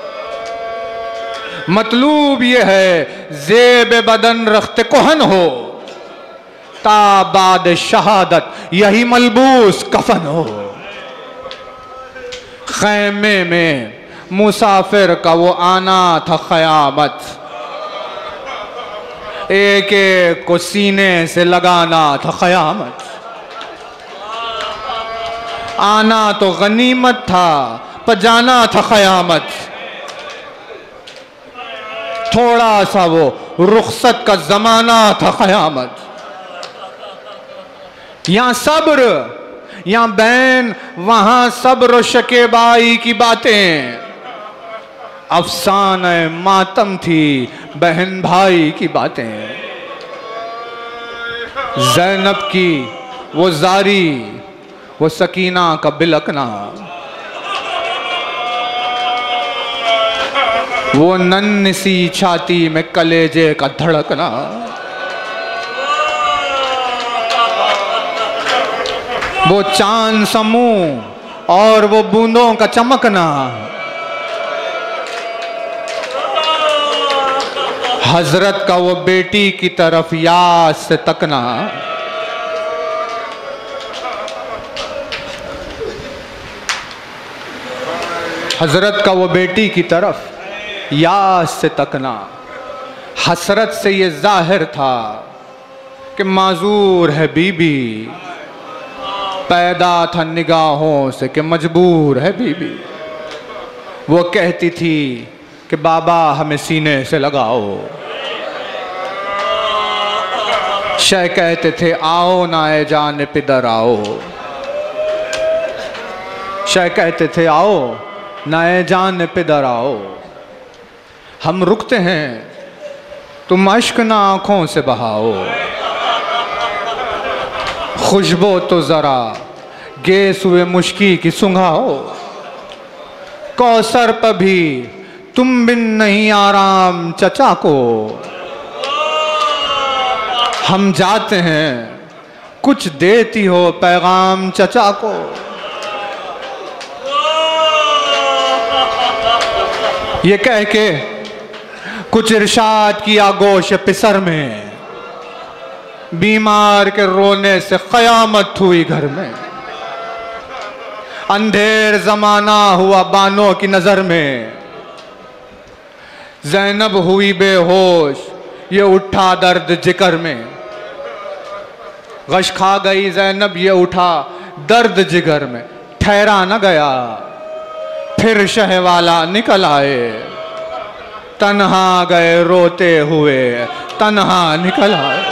मतलूब ये है जेब बदन रख्त कोहन हो, ताबाद शहादत यही मलबूस कफन हो। खैमे में मुसाफिर का वो आना था क़यामत, एक एक को सीने से लगाना था क़यामत। आना तो गनीमत था पर जाना था क़यामत। थोड़ा सा वो रुखसत का जमाना था क़यामत। यहाँ सब्र यहाँ बैन, वहां सब्र शकेबाई की बातें। अफसाने मातम थी बहन भाई की बातें। ज़ैनब की वो जारी, वो सकीना का बिलकना, वो नन्ही सी छाती में कलेजे का धड़कना, वो चांद समूह और वो बूंदों का चमकना, हजरत का वो बेटी की तरफ याद से तकना, हजरत का वो बेटी की तरफ याद से तकना। हसरत से ये जाहिर था कि माजूर है बीबी, पैदा था निगाहों से कि मजबूर है बीबी। वो कहती थी कि बाबा हमें सीने से लगाओ, शह कहते थे आओ नाए जान पिदर आओ, शह कहते थे आओ नाए जान पिदर आओ। हम रुकते हैं तुम अश्क ना आंखों से बहाओ, खुशबू तो जरा गेस हुए मुश्की की सुंघाओ। कौसर पर भी तुम बिन नहीं आराम चचा को, हम जाते हैं कुछ देती हो पैगाम चचा को। ये कह के कुछ इरशाद किया गोश पिसर में, बीमार के रोने से क़यामत हुई घर में। अंधेर जमाना हुआ बानों की नजर में, ज़ैनब हुई बेहोश ये उठा दर्द जिगर में। गश खा गई ज़ैनब ये उठा दर्द जिगर में। ठहरा न गया फिर शहवाला निकल आए, तन्हा गए रोते हुए तन्हा निकल आए।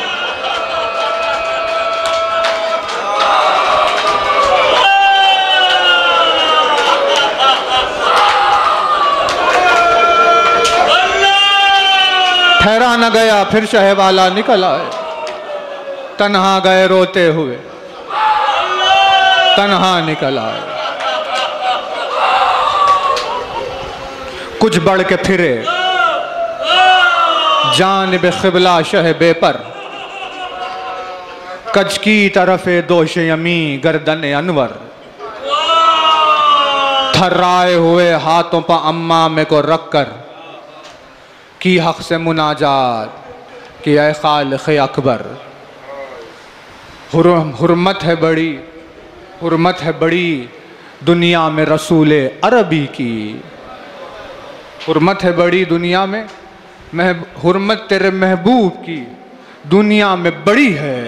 ठहरा न गया फिर शहवाला निकल आए, तन्हा गए रोते हुए तन्हा निकल आए। कुछ बढ़ के फिरे जानिब क़िबला शह बेपर, कच की तरफ़े दोश यमी गर्दन अनवर। थर्राए हुए हाथों पर अम्मा में को रख कर की हक़ से मुनाजात कि ऐ खालिक़ अकबर। हुर्मत है बड़ी, हुर्मत है बड़ी दुनिया में रसूल अरबी की। हुर्मत है बड़ी दुनिया में, हुर्मत तेरे महबूब की दुनिया में बड़ी है।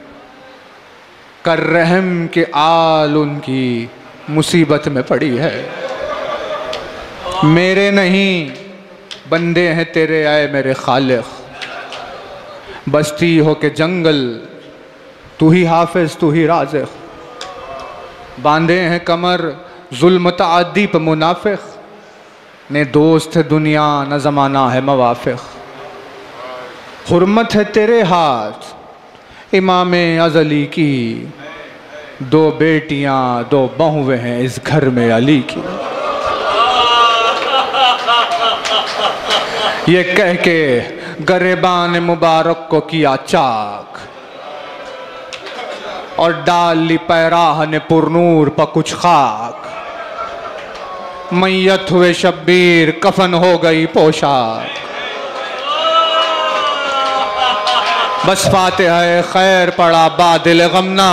कर रहम के आल उनकी मुसीबत में पड़ी है। मेरे नहीं बंदे हैं तेरे आए मेरे खालिक़, बस्ती हो के जंगल तू ही हाफिज तू ही राज़िक़। बांधे हैं कमर जुल्म तअद्दी पे मुनाफिक, ने दोस्त है दुनिया न ज़माना है मवाफ़िक़। हुर्मत है तेरे हाथ इमाम अज़ली की, दो बेटियां दो बहुएं हैं इस घर में अली की। ये कह के गरेबान मुबारक को किया चाक, और डाल ली पैराह ने पुरनूर पर कुछ खाक। मैयत हुए शब्बीर कफन हो गई पोशाक, बस फातिहा खैर पड़ा बादिल गमना।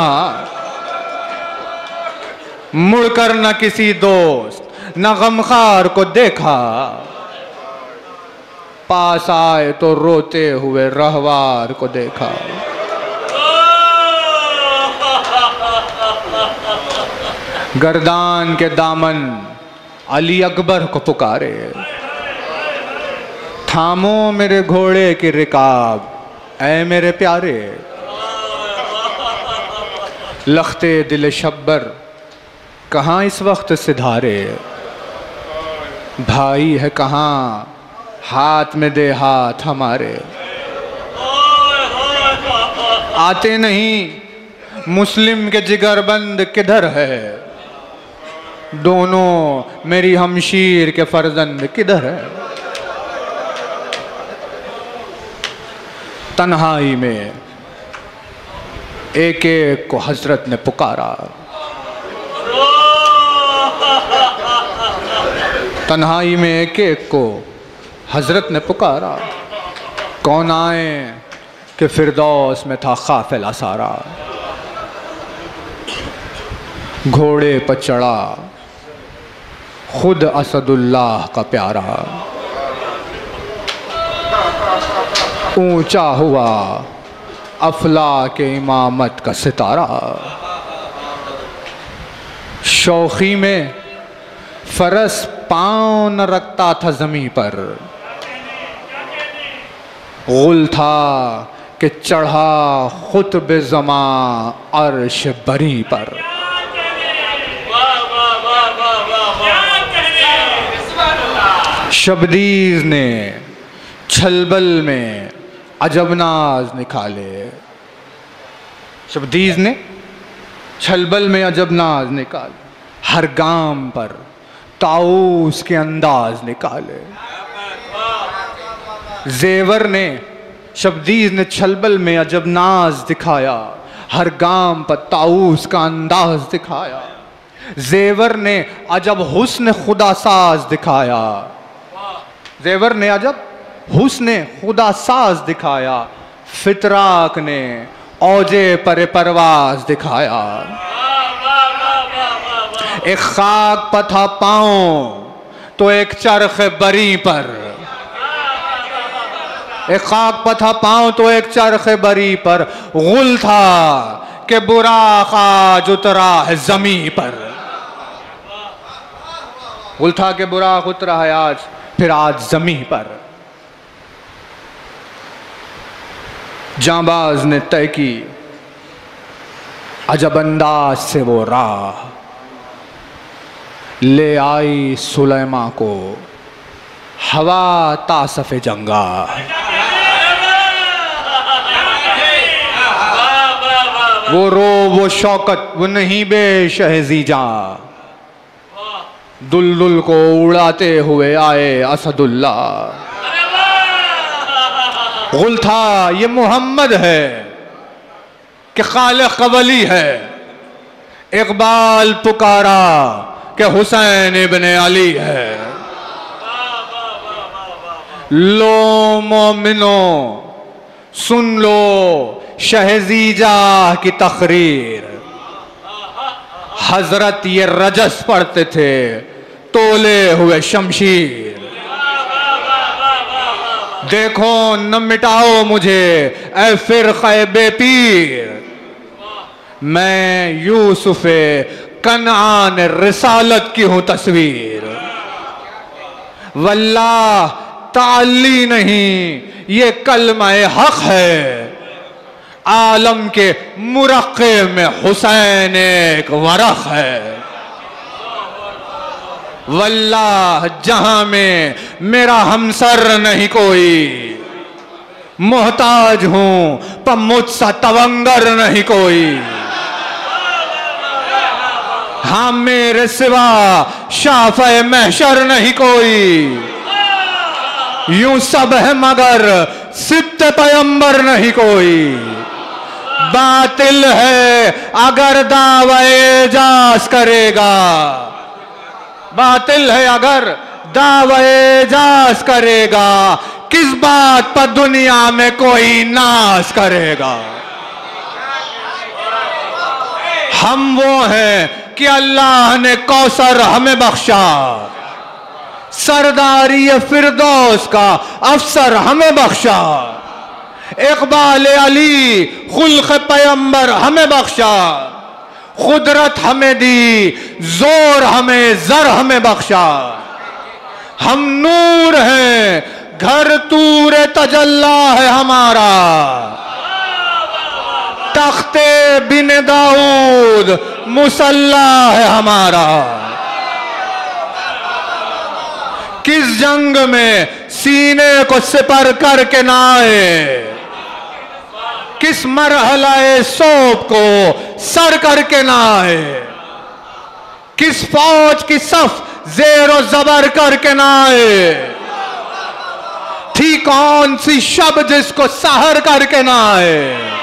मुड़कर न किसी दोस्त न गमखार को देखा, पास आए तो रोते हुए रहवार को देखा। गर्दान के दामन अली अकबर को पुकारे, थामो मेरे घोड़े की रिकाब ऐ मेरे प्यारे। लखते दिल शब्बर कहाँ इस वक्त सिधारे, भाई है कहाँ, हाथ में दे हाथ हमारे। आते नहीं मुस्लिम के जिगरबंद किधर है, दोनों मेरी हमशीर के फर्जंद किधर है। तन्हाई में एक एक को हजरत ने पुकारा, तन्हाई में एक एक को हजरत ने पुकारा। कौन आए कि फिरदौस में था काफिला सारा, घोड़े पर चढ़ा खुद असदुल्लाह का प्यारा। ऊंचा हुआ अफला के इमामत का सितारा, शौखी में फरस पाँव न रखता था ज़मीं पर। गुल था कि चढ़ा खुतब ज़मा अर्श बरी पर। शबदीज ने छलबल में अजबनाज निकाले, शबदीज ने छलबल में अजबनाज निकाले। हर गाम पर ताऊस के अंदाज निकाले। जेवर ने शबदीज ने छलबल में अजबनाज दिखाया, हर गाम पर ताऊस का अंदाज दिखाया। जेवर ने अजब हुस्न खुदा साज दिखाया, जेवर ने अजब हुस्न खुदा साज दिखाया। फितराक ने औजे पर परवाज दिखाया। एक खाक पर था पाँव तो एक चरख बरी पर, एक खाक पर था पाँव तो एक चरख बरी पर। गुल था कि बुराक आज उतरा है जमी पर, गुल था कि बुराक उतरा है आज फिर आज जमी पर। जांबाज ने तय की अजब अंदाज से वो राह, ले आई सुलेमा को हवा तासफ़े जंगा। वो रो वो शौकत वो नहीं बेशहज़ीजा, दुल्दुल को उड़ाते हुए आए असदुल्ला। गुल था ये मोहम्मद है कि खालिक वली है। इकबाल पुकारा कि हुसैन इब्ने अली है। लो मोमिनो सुन लो शहजीजा की तकरीर, हजरत ये रजस पढ़ते थे तोले हुए शमशीर। देखो न मिटाओ मुझे ऐ फिरक़े बेपीर, मैं यूसुफ़े कनान रिसालत की हूँ तस्वीर। वल्लाह ताली नहीं ये कलमा-ए हक है, आलम के मुरक्के में हुसैन एक वरक़ है। वल्लाह जहां में मेरा हमसर नहीं कोई, मोहताज हूं पर मुझसा तवंगर नहीं कोई। हाँ मेरे सिवा शाफ़े महशर नहीं कोई, यूं सब है मगर सित्ते पैगंबर नहीं कोई। बातिल है अगर दावे जास करेगा, बातिल है अगर दावे जास करेगा, किस बात पर दुनिया में कोई नाश करेगा। हम वो हैं कि अल्लाह ने कौसर हमें बख्शा, सरदारी फिरदौस का अफसर हमें बख्शा। इकबाल अली खुल्क़ पैगंबर हमें बख्शा, खुदरत हमें दी जोर हमें जर हमें बख्शा। हम नूर हैं घर तूर तजल्ला है हमारा, तख्ते बिन दाऊद मुसल्ला है हमारा। किस जंग में सीने को सिपर करके ना आए, किस मरहले सौब को सर करके ना आए, किस फौज की सफ जेरो जबर करके ना आए, थी कौन सी शब जिसको सहर करके ना आए,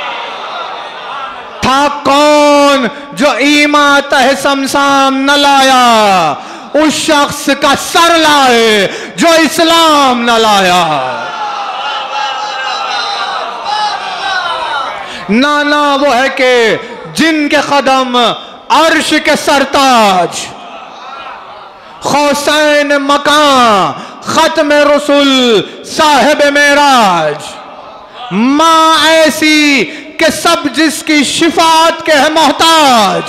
था कौन जो ईमा तह समसाम न लाया, उस शख्स का सर लाए जो इस्लाम न लाया। नाना वो है कि जिनके कदम अर्श के सरताज, खौसैन मकान खत्म रसूल साहिब मेराज, माँ ऐसी कि सब जिसकी शिफात के है मोहताज,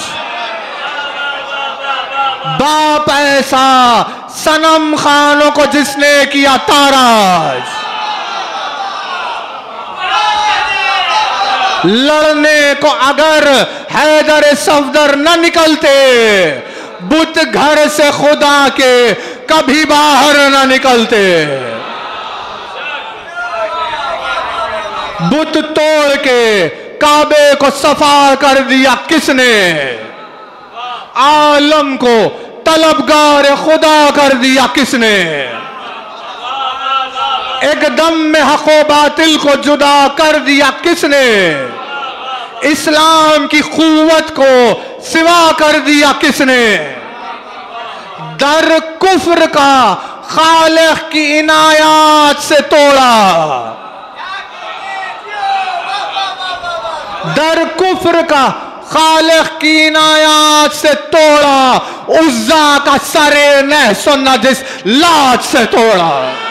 बाप ऐसा सनम खानों को जिसने किया ताराज, लड़ने को अगर हैदर सफदर न निकलते, बुत घर से खुदा के कभी बाहर न निकलते। बुत तोड़ के काबे को सफा कर दिया किसने, आलम को तलबगार खुदा कर दिया किसने, एकदम में हक व बातिल को जुदा कर दिया किसने, इस्लाम की कुव्वत को सिवा कर दिया किसने, दर कुफ्र का खालिक की इनायात से तोड़ा, दर कुफ्र का खालिक की इनायात से तोड़ा, उज़्ज़ा का सरे नहसो नजिस लात से तोड़ा।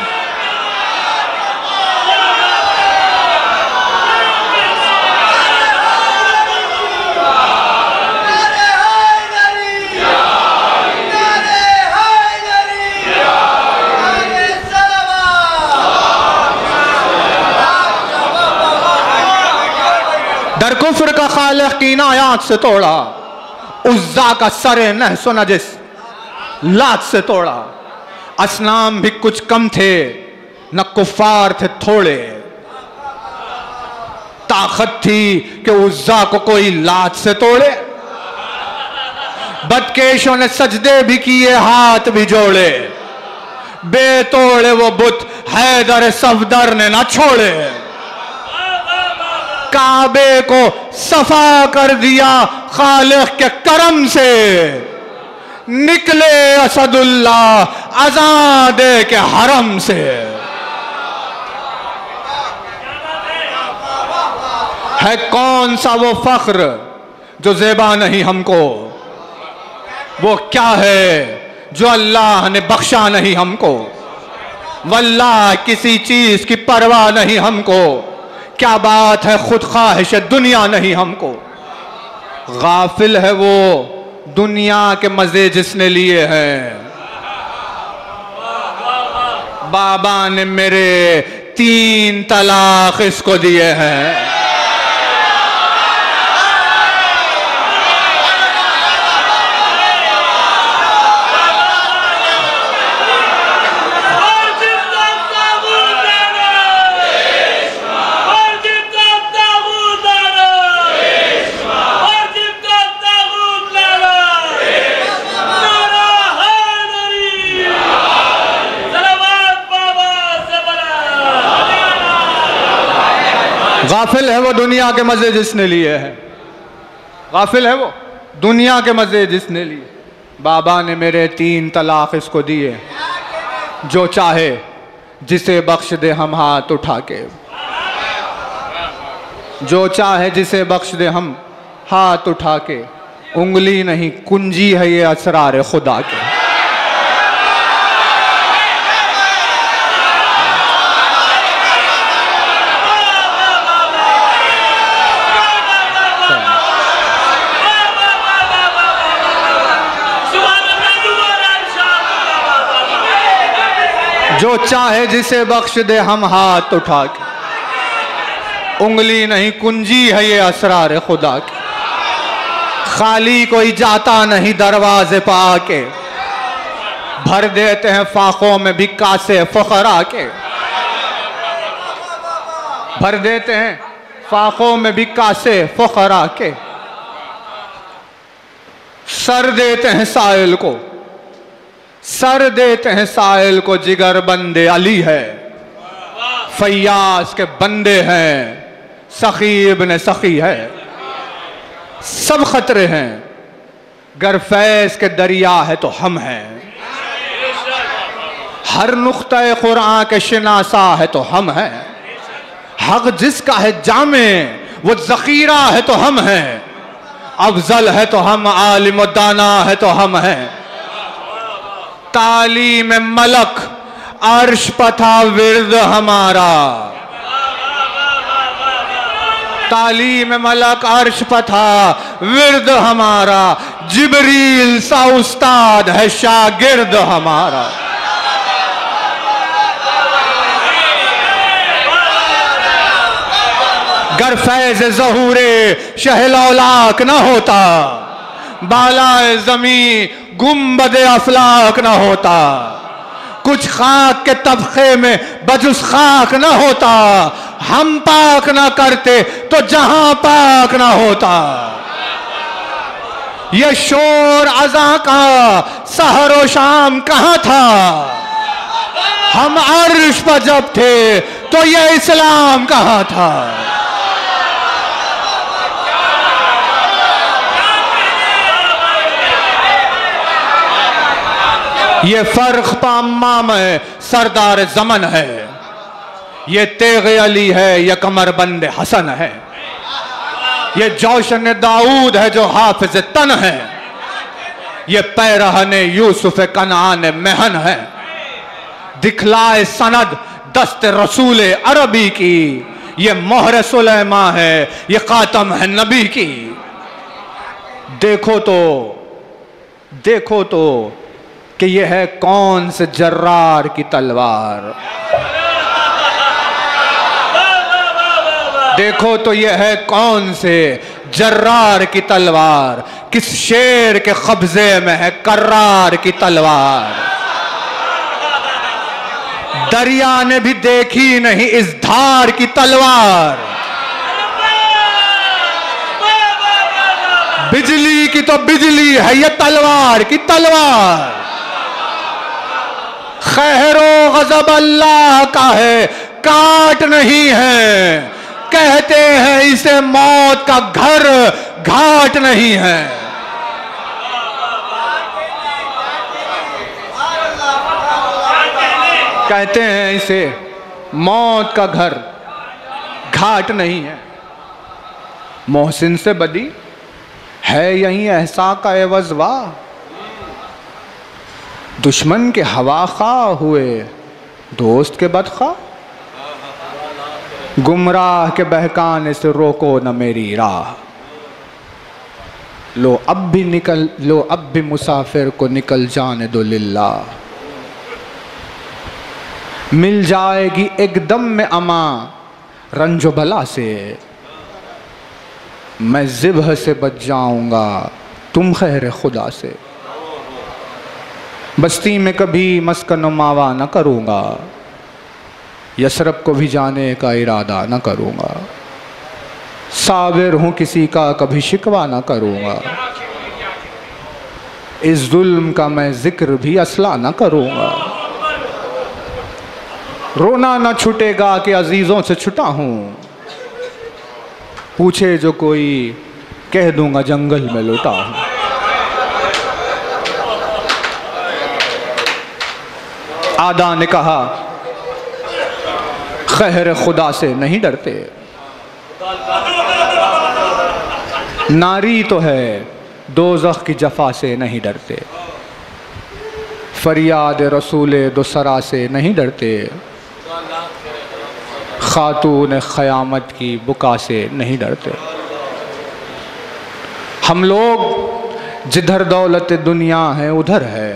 दर कुफ्र का खालिक की इनायात से तोड़ा, उज़्ज़ा का सरे नहसो नजिस लात से तोड़ा। असनाम भी कुछ कम थे न कुफ्फार थे थोड़े, ताकत थी कि उज़्ज़ा को कोई लात से तोड़े, बदकेशों ने सजदे भी किए हाथ भी जोड़े, बेतोड़े वो बुत हैदर सफदर ने ना छोड़े, काबे को सफा कर दिया खालिक के करम से, निकले असदुल्लाह आजादे के हरम से। है कौन सा वो फख्र जो ज़ेबा नहीं हमको, वो क्या है जो अल्लाह ने बख्शा नहीं हमको, वल्लाह किसी चीज की परवाह नहीं हमको, क्या बात है खुद ख्वाहिश दुनिया नहीं हमको। गाफिल है वो दुनिया के मजे जिसने लिए हैं, बाबा ने मेरे 3 तलाक इसको दिए हैं। गाफिल है वो दुनिया के मजे जिसने लिए हैं, गाफिल है वो दुनिया के मजे जिसने लिए। बाबा ने मेरे 3 तलाक इसको दिए, जो चाहे जिसे बख्श दे हम हाथ उठा के, जो चाहे जिसे बख्श दे हम हाथ उठा के, उंगली नहीं कुंजी है ये असरार खुदा के। जो चाहे जिसे बख्श दे हम हाथ उठा के, उंगली नहीं कुंजी है ये असरार खुदा की। खाली कोई जाता नहीं दरवाजे पा के, भर देते हैं फाकों में भी कासे फखरा के, भर देते हैं फाकों में भी कासे फखरा के। सर देते हैं साइल को, सर देते हैं साइल को, जिगर बंदे अली है, फैयाज के बंदे हैं, सखी इब्न सखी है। सब खतरे हैं, गर फैज के दरिया है तो हम हैं, हर नुक्ता कुरान के शिनासा है तो हम हैं, हक जिसका है जामे वो जखीरा है तो हम हैं, अफजल है तो हम, आलिम दाना है तो हम हैं। तालीम मलक अर्श पथा विर्द हमारा, तालीम मलक अर्श पथा विर्द हमारा, जिब्रील सा उस्ताद है शागिर्द हमारा। गर फैज़ ज़हूरे शहलौलाक न होता, बालाए ज़मी गुम्बद अफलाक न होता, कुछ खाक के तबखे में बजुस खाक न होता, हम पाक न करते तो जहां पाक न होता। ये शोर अज़ा का सहर व शाम कहां था, हम अर्श पर जब थे तो ये इस्लाम कहां था। ये फर्क पाम्मा में सरदार जमन है, ये तेग अली है, ये कमर बंद हसन है, ये जौशन दाऊद है जो हाफिज तन है, ये पैरहन यूसुफ कनान महन है, दिखलाए सनद दस्त रसूल अरबी की, ये मोहर सुलेमा है, ये खातम है नबी की। देखो तो कि यह है कौन से जर्रार की तलवार, देखो तो यह है कौन से जर्रार की तलवार, किस शेर के कब्जे में है कर्रार की तलवार। दरिया ने भी देखी नहीं इस धार की तलवार, बिजली की तो बिजली है ये तलवार की तलवार। खैरो गजब अल्लाह का है काट नहीं है, कहते हैं इसे मौत का घर घाट नहीं है। कहते हैं इसे मौत का घर घाट नहीं है। मोहसिन से बदी है यही एहसा का एवज़वा, दुश्मन के हवा खा हुए दोस्त के बदखा, गुमराह के बहकाने से रोको न मेरी राह। लो अब भी मुसाफिर को निकल जाने दो लिल्ला, मिल जाएगी एकदम में अमा रंजो बला से, मैं ज़िब्ह से बच जाऊंगा तुम खैर खुदा से। बस्ती में कभी मस्कन मावा न करूँगा, यसरब को भी जाने का इरादा न करूँगा, साबिर हूँ किसी का कभी शिकवा न करूँगा, इस जुल्म का मैं जिक्र भी असला न करूँगा। रोना न छूटेगा कि अजीज़ों से छुटा हूँ, पूछे जो कोई कह दूँगा जंगल में लुटा हूँ। आदा ने कहा खैर खुदा से नहीं डरते, नारी तो है दोज़ख की जफा से नहीं डरते, फरियाद रसूल दुसरा से नहीं डरते, खातून क़यामत की बुका से नहीं डरते। हम लोग जिधर दौलत दुनिया है उधर है,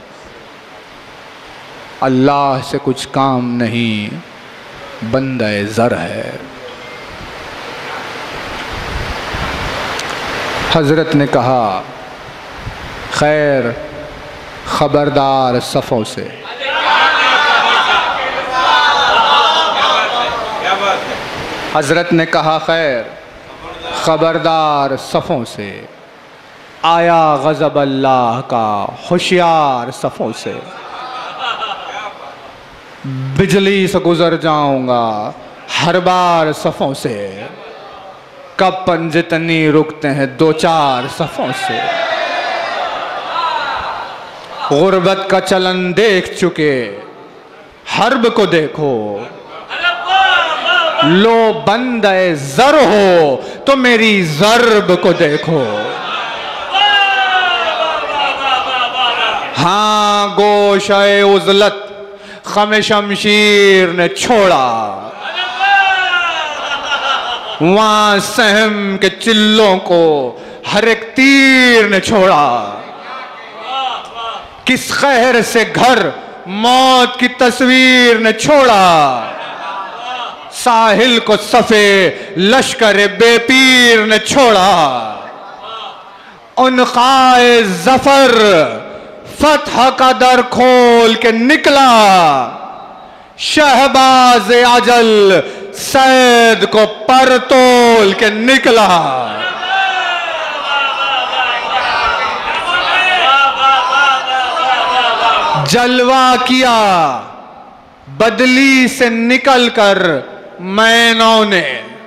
अल्लाह से कुछ काम नहीं बंदे ज़र है। हज़रत ने कहा खैर खबरदार सफ़ों से। हजरत ने कहा खैर खबरदार सफ़ों से, आया गज़ब अल्लाह का होशियार सफ़ों से। बिजली से गुजर जाऊंगा हर बार सफ़ों से, कब पंजितनी रुकते हैं दो चार सफ़ों से। गुर्बत का चलन देख चुके हर्ब को देखो, लो बंदे ज़र हो तो मेरी ज़र्ब को देखो। हाँ गोशे उज़लत ख़म शमशीर ने छोड़ा, वहां सहम के चिल्लों को हर एक तीर ने छोड़ा। किस खैर से घर मौत की तस्वीर ने छोड़ा, साहिल को सफ़े लश्कर बेपीर ने छोड़ा। उन खाए जफर फतह का दर खोल के निकला, शहबाज अजल सैद को पर तोल के निकला। जलवा किया बदली से निकलकर मैनों ने,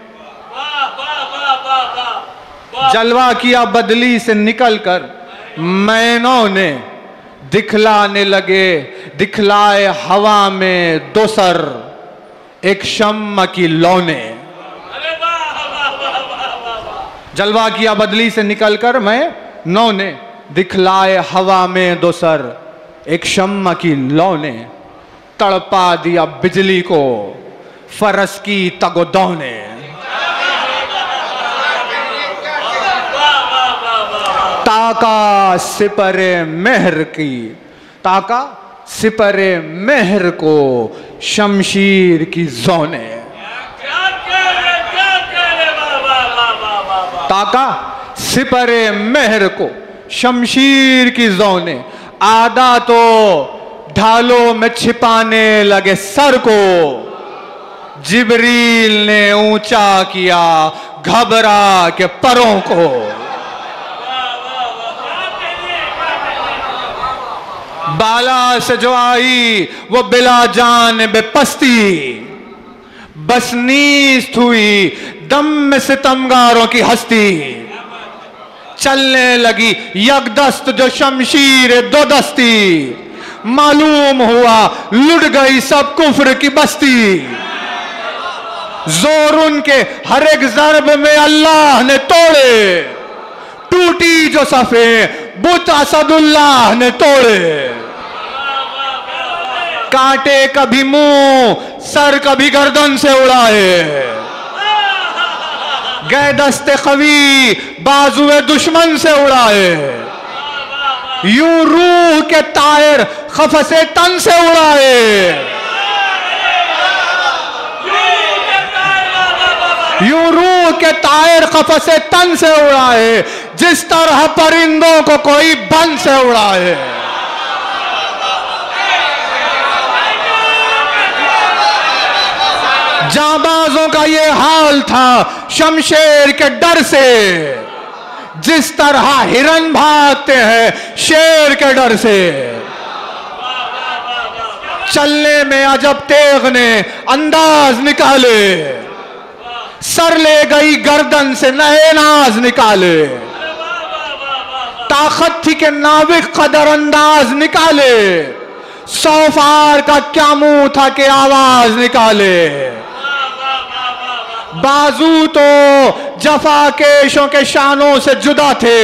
जलवा किया बदली से निकलकर मैनों ने। दिखलाने लगे दिखलाए हवा में दो सर एक शम्मा की लौने। जलवा किया बदली से निकलकर मैनों ने, दिखलाए हवा में दो सर एक शम्मा की लौने। तड़पा दिया बिजली को फरस की तगोदों ने। ताका सिपरे मेहर की, ताका सिपरे मेहर को शमशीर की जोने। ताका सिपरे मेहर को शमशीर की जोने। आधा तो ढालों में छिपाने लगे सर को, जिब्रील ने ऊंचा किया घबरा के परों को। बाला से जो आई वो बिला जान बेपस्ती, बस नीस्त हुई दम में सितमगारों की हस्ती। चलने लगी यकदस्त जो शमशीर दो दस्ती, मालूम हुआ लुट गई सब कुफ्र की बस्ती। जोर उनके हर एक ज़रब में अल्लाह ने तोड़े, टूटी जो सफ़े बुत असदुल्लाह ने तोड़े। काटे कभी मुंह सर कभी गर्दन से उड़ाए, गए दस्ते कवी बाजुए दुश्मन से उड़ाए। यूं रूह के तायर खफसे तन से उड़ाए, यूं रूह के तायर खफसे तन से उड़ाए। जिस तरह परिंदों को कोई बन से उड़ाए। जाबाजों का ये हाल था शमशेर के डर से, जिस तरह हिरन भागते हैं शेर के डर से। चलने में अजब तेग ने अंदाज निकाले, सर ले गई गर्दन से नए नाज निकाले। ताकत थी के नाविक कदर अंदाज निकाले, सौफार का क्या मुंह था कि आवाज निकाले। बाजू तो जफाकेशों के शानों से जुदा थे,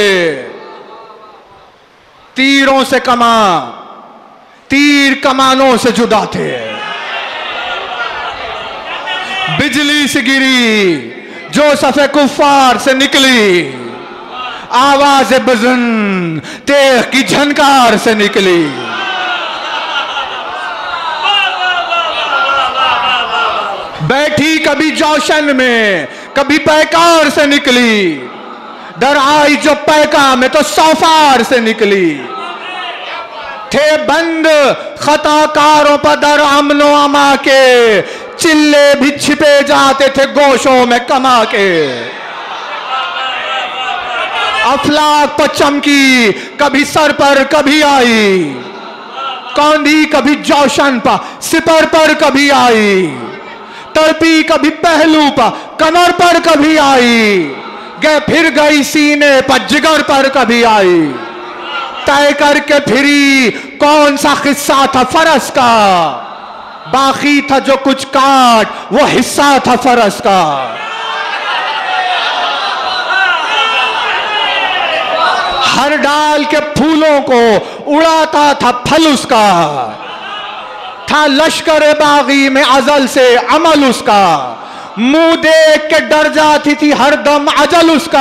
तीरों से कमा तीर कमानों से जुदा थे। बिजली से गिरी जो सफ़े कुफ्फार से निकली, आवाज बजन तेग की झनकार से निकली। बैठी कभी जोशन में कभी पैकार से निकली, डर आई जो पैका में तो सौफार से निकली। थे बंद खताकारों पर दर अमनो अमा के, चिल्ले भी छिपे जाते थे गोशों में कमा के। अफलाक पर चमकी कभी सर पर कभी आई, कौंधी कभी जौशन पर सिपर पर कभी आई, तड़पी कभी पहलू पर कमर पर कभी आई, गए फिर गई सीने पर जिगर पर कभी आई। तय करके फिरी कौन सा किस्सा था फरस का, बाकी था जो कुछ काट वो हिस्सा था फरस का। हर डाल के फूलों को उड़ाता था फल उसका, था लश्कर बागी में अजल से अमल उसका, मुंह देख के डर जाती थी हर दम अजल उसका।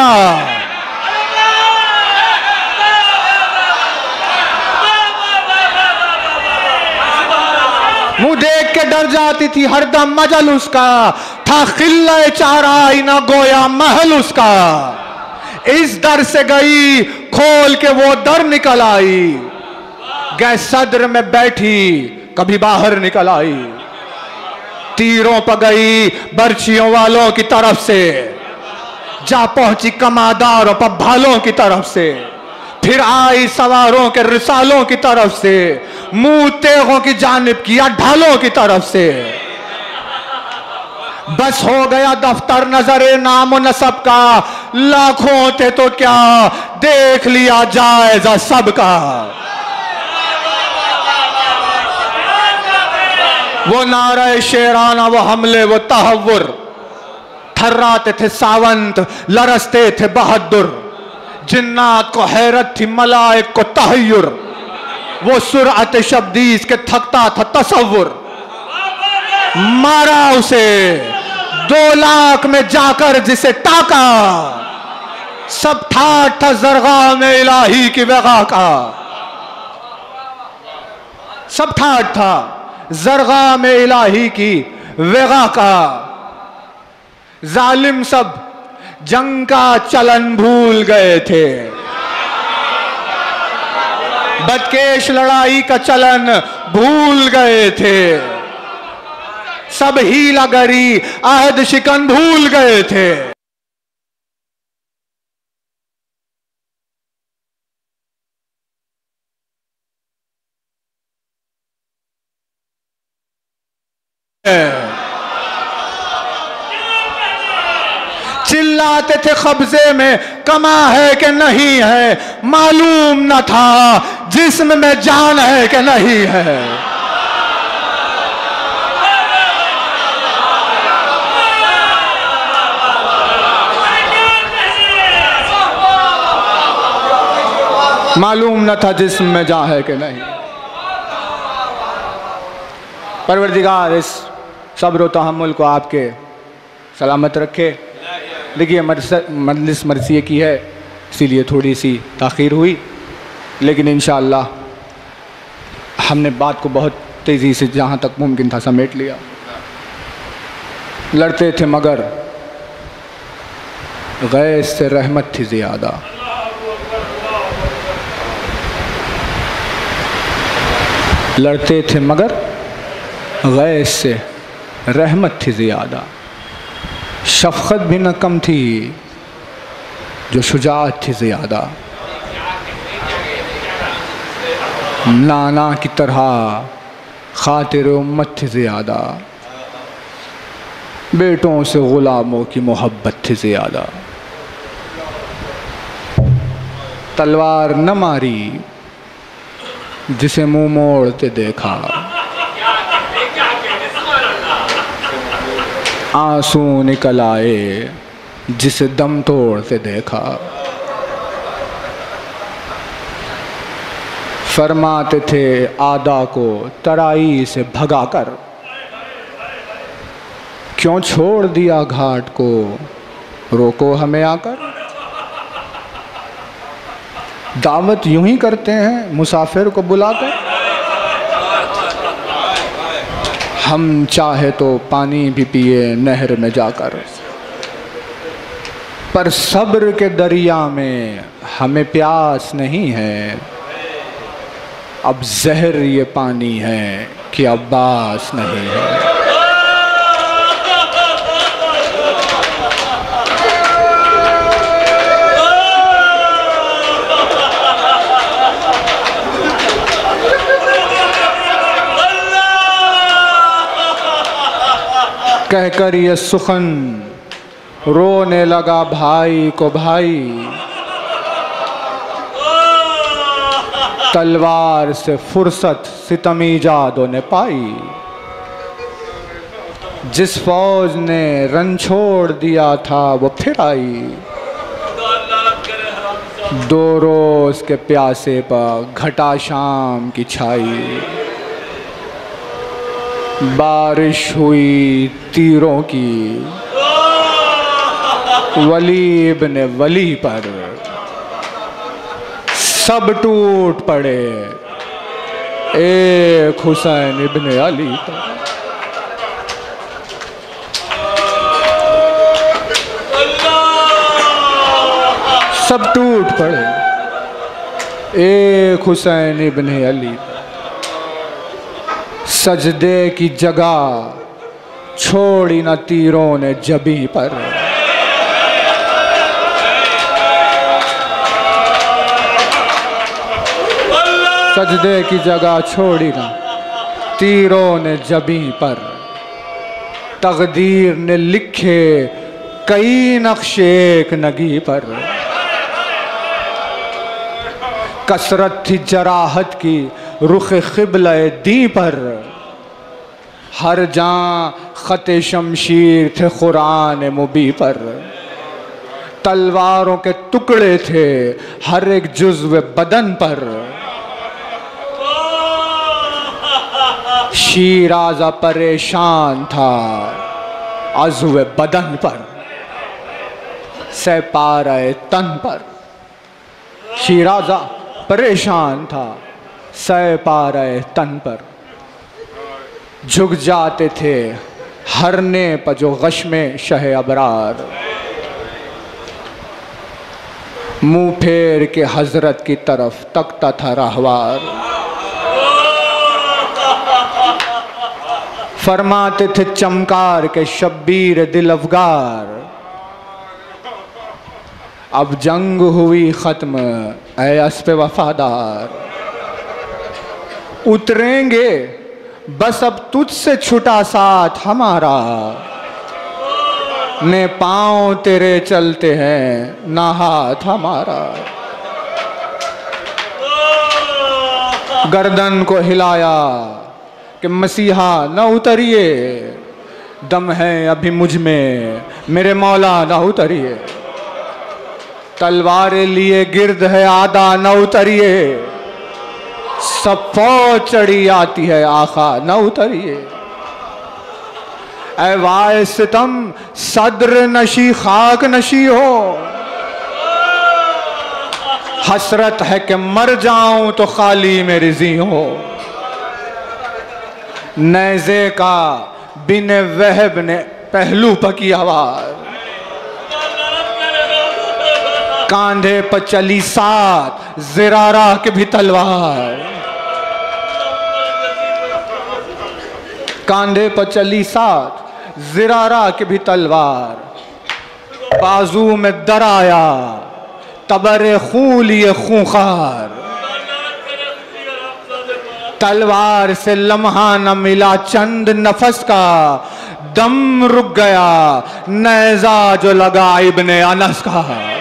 मुंह देख के डर जाती थी हर दम अजल उसका, था खिल्ले चाराई ना गोया महल उसका। इस दर से गई खोल के वो दर निकल आई, गए सदर में बैठी कभी बाहर निकल आई। तीरों पर गई बर्छियों वालों की तरफ से, जा पहुंची कमादारों पर भालों की तरफ से, फिर आई सवारों के रिसालों की तरफ से, मुंह तेगों की जानिब किया ढालों की तरफ से। बस हो गया दफ्तर नजरे नाम नसब का, लाखों थे तो क्या देख लिया जायजा सबका। वो नारे शेराना वो हमले वो तहव्वुर, थर्राते थे सावंत लरसते थे बहादुर। जिन्नात को हैरत थी मलाइक को तहय्युर, वो सुरअत शब्दीस के थकता था तसव्वुर। मारा उसे 2 लाख में जाकर जिसे टाका, सब ठाठ था जरगा में इलाही की वगा का। सब ठाठ था जरगा में इलाही की वगा का। जालिम सब जंग का चलन भूल गए थे, बदकेश लड़ाई का चलन भूल गए थे। सब हीलागरी आहद शिकन भूल गए थे। चिल्लाते थे कब्जे में कमा है कि नहीं है, मालूम न था जिस्म में जान है कि नहीं है। मालूम न था जिस्म में जान है कि नहीं। परवरदिगार इस सब्र व तहम्मुल को आपके सलामत रखे। देखिए मजलिस मरसिए की है, इसीलिए थोड़ी सी ताख़ीर हुई, लेकिन इंशाअल्लाह हमने बात को बहुत तेज़ी से जहाँ तक मुमकिन था समेट लिया। लड़ते थे मगर गैस से रहमत थी ज़्यादा। लड़ते थे मगर गैस से रहमत थी ज़्यादा। शफ़क़त भी न कम थी जो शुजाअत थी ज़्यादा। नाना की तरह खातिर उम्मत थी ज़्यादा। बेटों से ग़ुलामों की मोहब्बत थी ज़्यादा। तलवार न मारी जिसे मुँह मोड़ते देखा, आंसू निकल आए जिसे दम तोड़ते देखा। फरमाते थे आदा को तराई से भगाकर, क्यों छोड़ दिया घाट को रोको हमें आकर। दावत यूं ही करते हैं मुसाफिर को बुलाकर, हम चाहे तो पानी भी पिए नहर में जाकर। पर सब्र के दरिया में हमें प्यास नहीं है, अब जहर ये पानी है कि अब्बास नहीं है। कहकर ये सुखन रोने लगा भाई को भाई, तलवार से फुर्सत सितमी जादों ने पाई। जिस फौज ने रन छोड़ दिया था वो फिर आई, 2 रोज के प्यासे पर घटा शाम की छाई। बारिश हुई तीरों की वली इब्ने वली पर, सब टूट पड़े एक हुसैन इब्ने अली पर। सब टूट पड़े एक हुसैन इब्ने अली पर। सजदे की जगह छोड़ी न तीरों ने जबी पर। सजदे की जगह छोड़ी न तीरों ने जबी पर। तकदीर ने लिखे कई नक्शे एक नगी पर। कसरत थी जराहत की रुख क़िबला दी पर। हर जां ख़त शमशीर थे कुरान मुबी पर। तलवारों के टुकड़े थे हर एक जुज़्व बदन पर। शीराज़ा परेशान था अज़्व बदन पर। सैपाराए तन पर। शीराज़ा परेशान था सैपाराए तन पर। झुक जाते थे हरने पर जो गश्मे शह अबरार। मुंह फेर के हजरत की तरफ तकता था रहवार। फरमाते थे चमकार के शब्बीर दिल अफगार। अब जंग हुई खत्म ऐ अस्पे वफादार। उतरेंगे बस अब तुझसे छुटा साथ हमारा। ने पाँव तेरे चलते हैं ना हाथ हमारा। गर्दन को हिलाया कि मसीहा न उतरिए। दम है अभी मुझ में मेरे मौला न उतरिए। तलवारें लिए गिर्द है आदा न उतरिए। सब फौज चढ़ी आती है आखा न उतरिए। ऐ वाए सितम सद्र नशी खाक नशी हो। हसरत है कि मर जाऊं तो खाली में रिजी हो। नैज़े का बिन वहब ने पहलू पकी आवाज। कांधे पर चली साथ ज़िरारा के भी तलवार। कांधे पर चली साथ ज़िरारा के भी तलवार। बाजू में दर आया तबरे खून लिए खूंखार। तलवार से लम्हा न मिला चंद नफस का। दम रुक गया नैज़ा जो लगा इब्ने अनस का।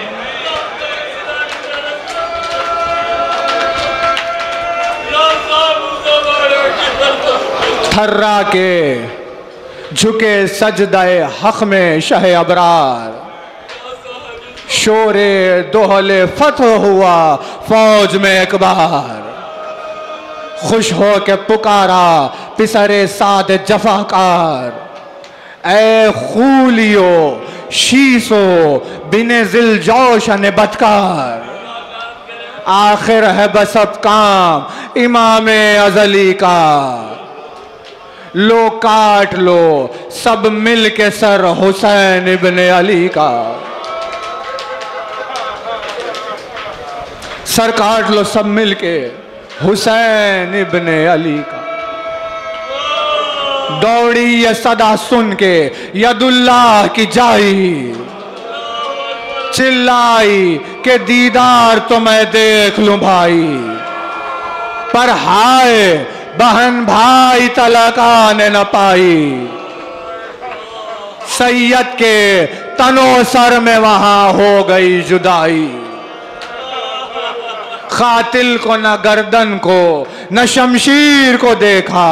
थर्रा के झुके सजदाए हक में शह अबरार। शोरे दोहले फतह हुआ फौज में एक बार। खुश हो के पुकारा पिसरे साद जफाकार। ऐ खूलियो शीसो बिने जिल जोशन बदकार। आखिर है बस अब काम इमाम अजली का। लो काट लो सब मिल के सर हुसैन इब्ने अली का। सर काट लो सब मिल के हुसैन इब्ने अली का। दौड़ी ये सदा सुन के यदुल्लाह की जाई, चिल्लाई के दीदार तो मैं देख लूं भाई, पर हाय बहन भाई तलक आने न पाई। सैयद के तनो सर में वहां हो गई जुदाई, कातिल को न गर्दन को न शमशीर को देखा,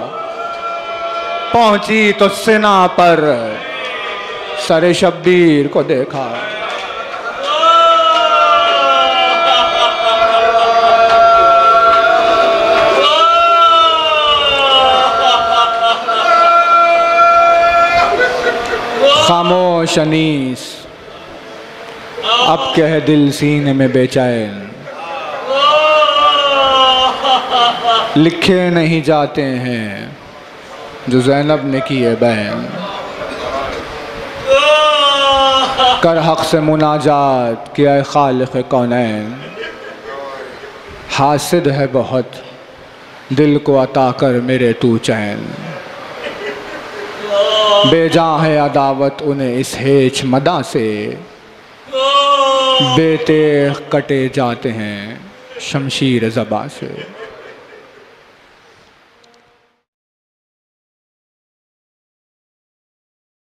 पहुंची तो सिना पर सरे शब्बीर को देखा। खामोश अनीस अब क्या है दिल सीने में बेचैन, लिखे नहीं जाते हैं जो ज़ैनब ने किए बयान। कर हक से मुनाजात किया खालिक़ कौनैन, हासिद है बहुत दिल को अता कर मेरे तू चैन। बेजां है अदावत उन्हें इस हेच मदा से, बेते कटे जाते हैं शमशीर ज़बा से।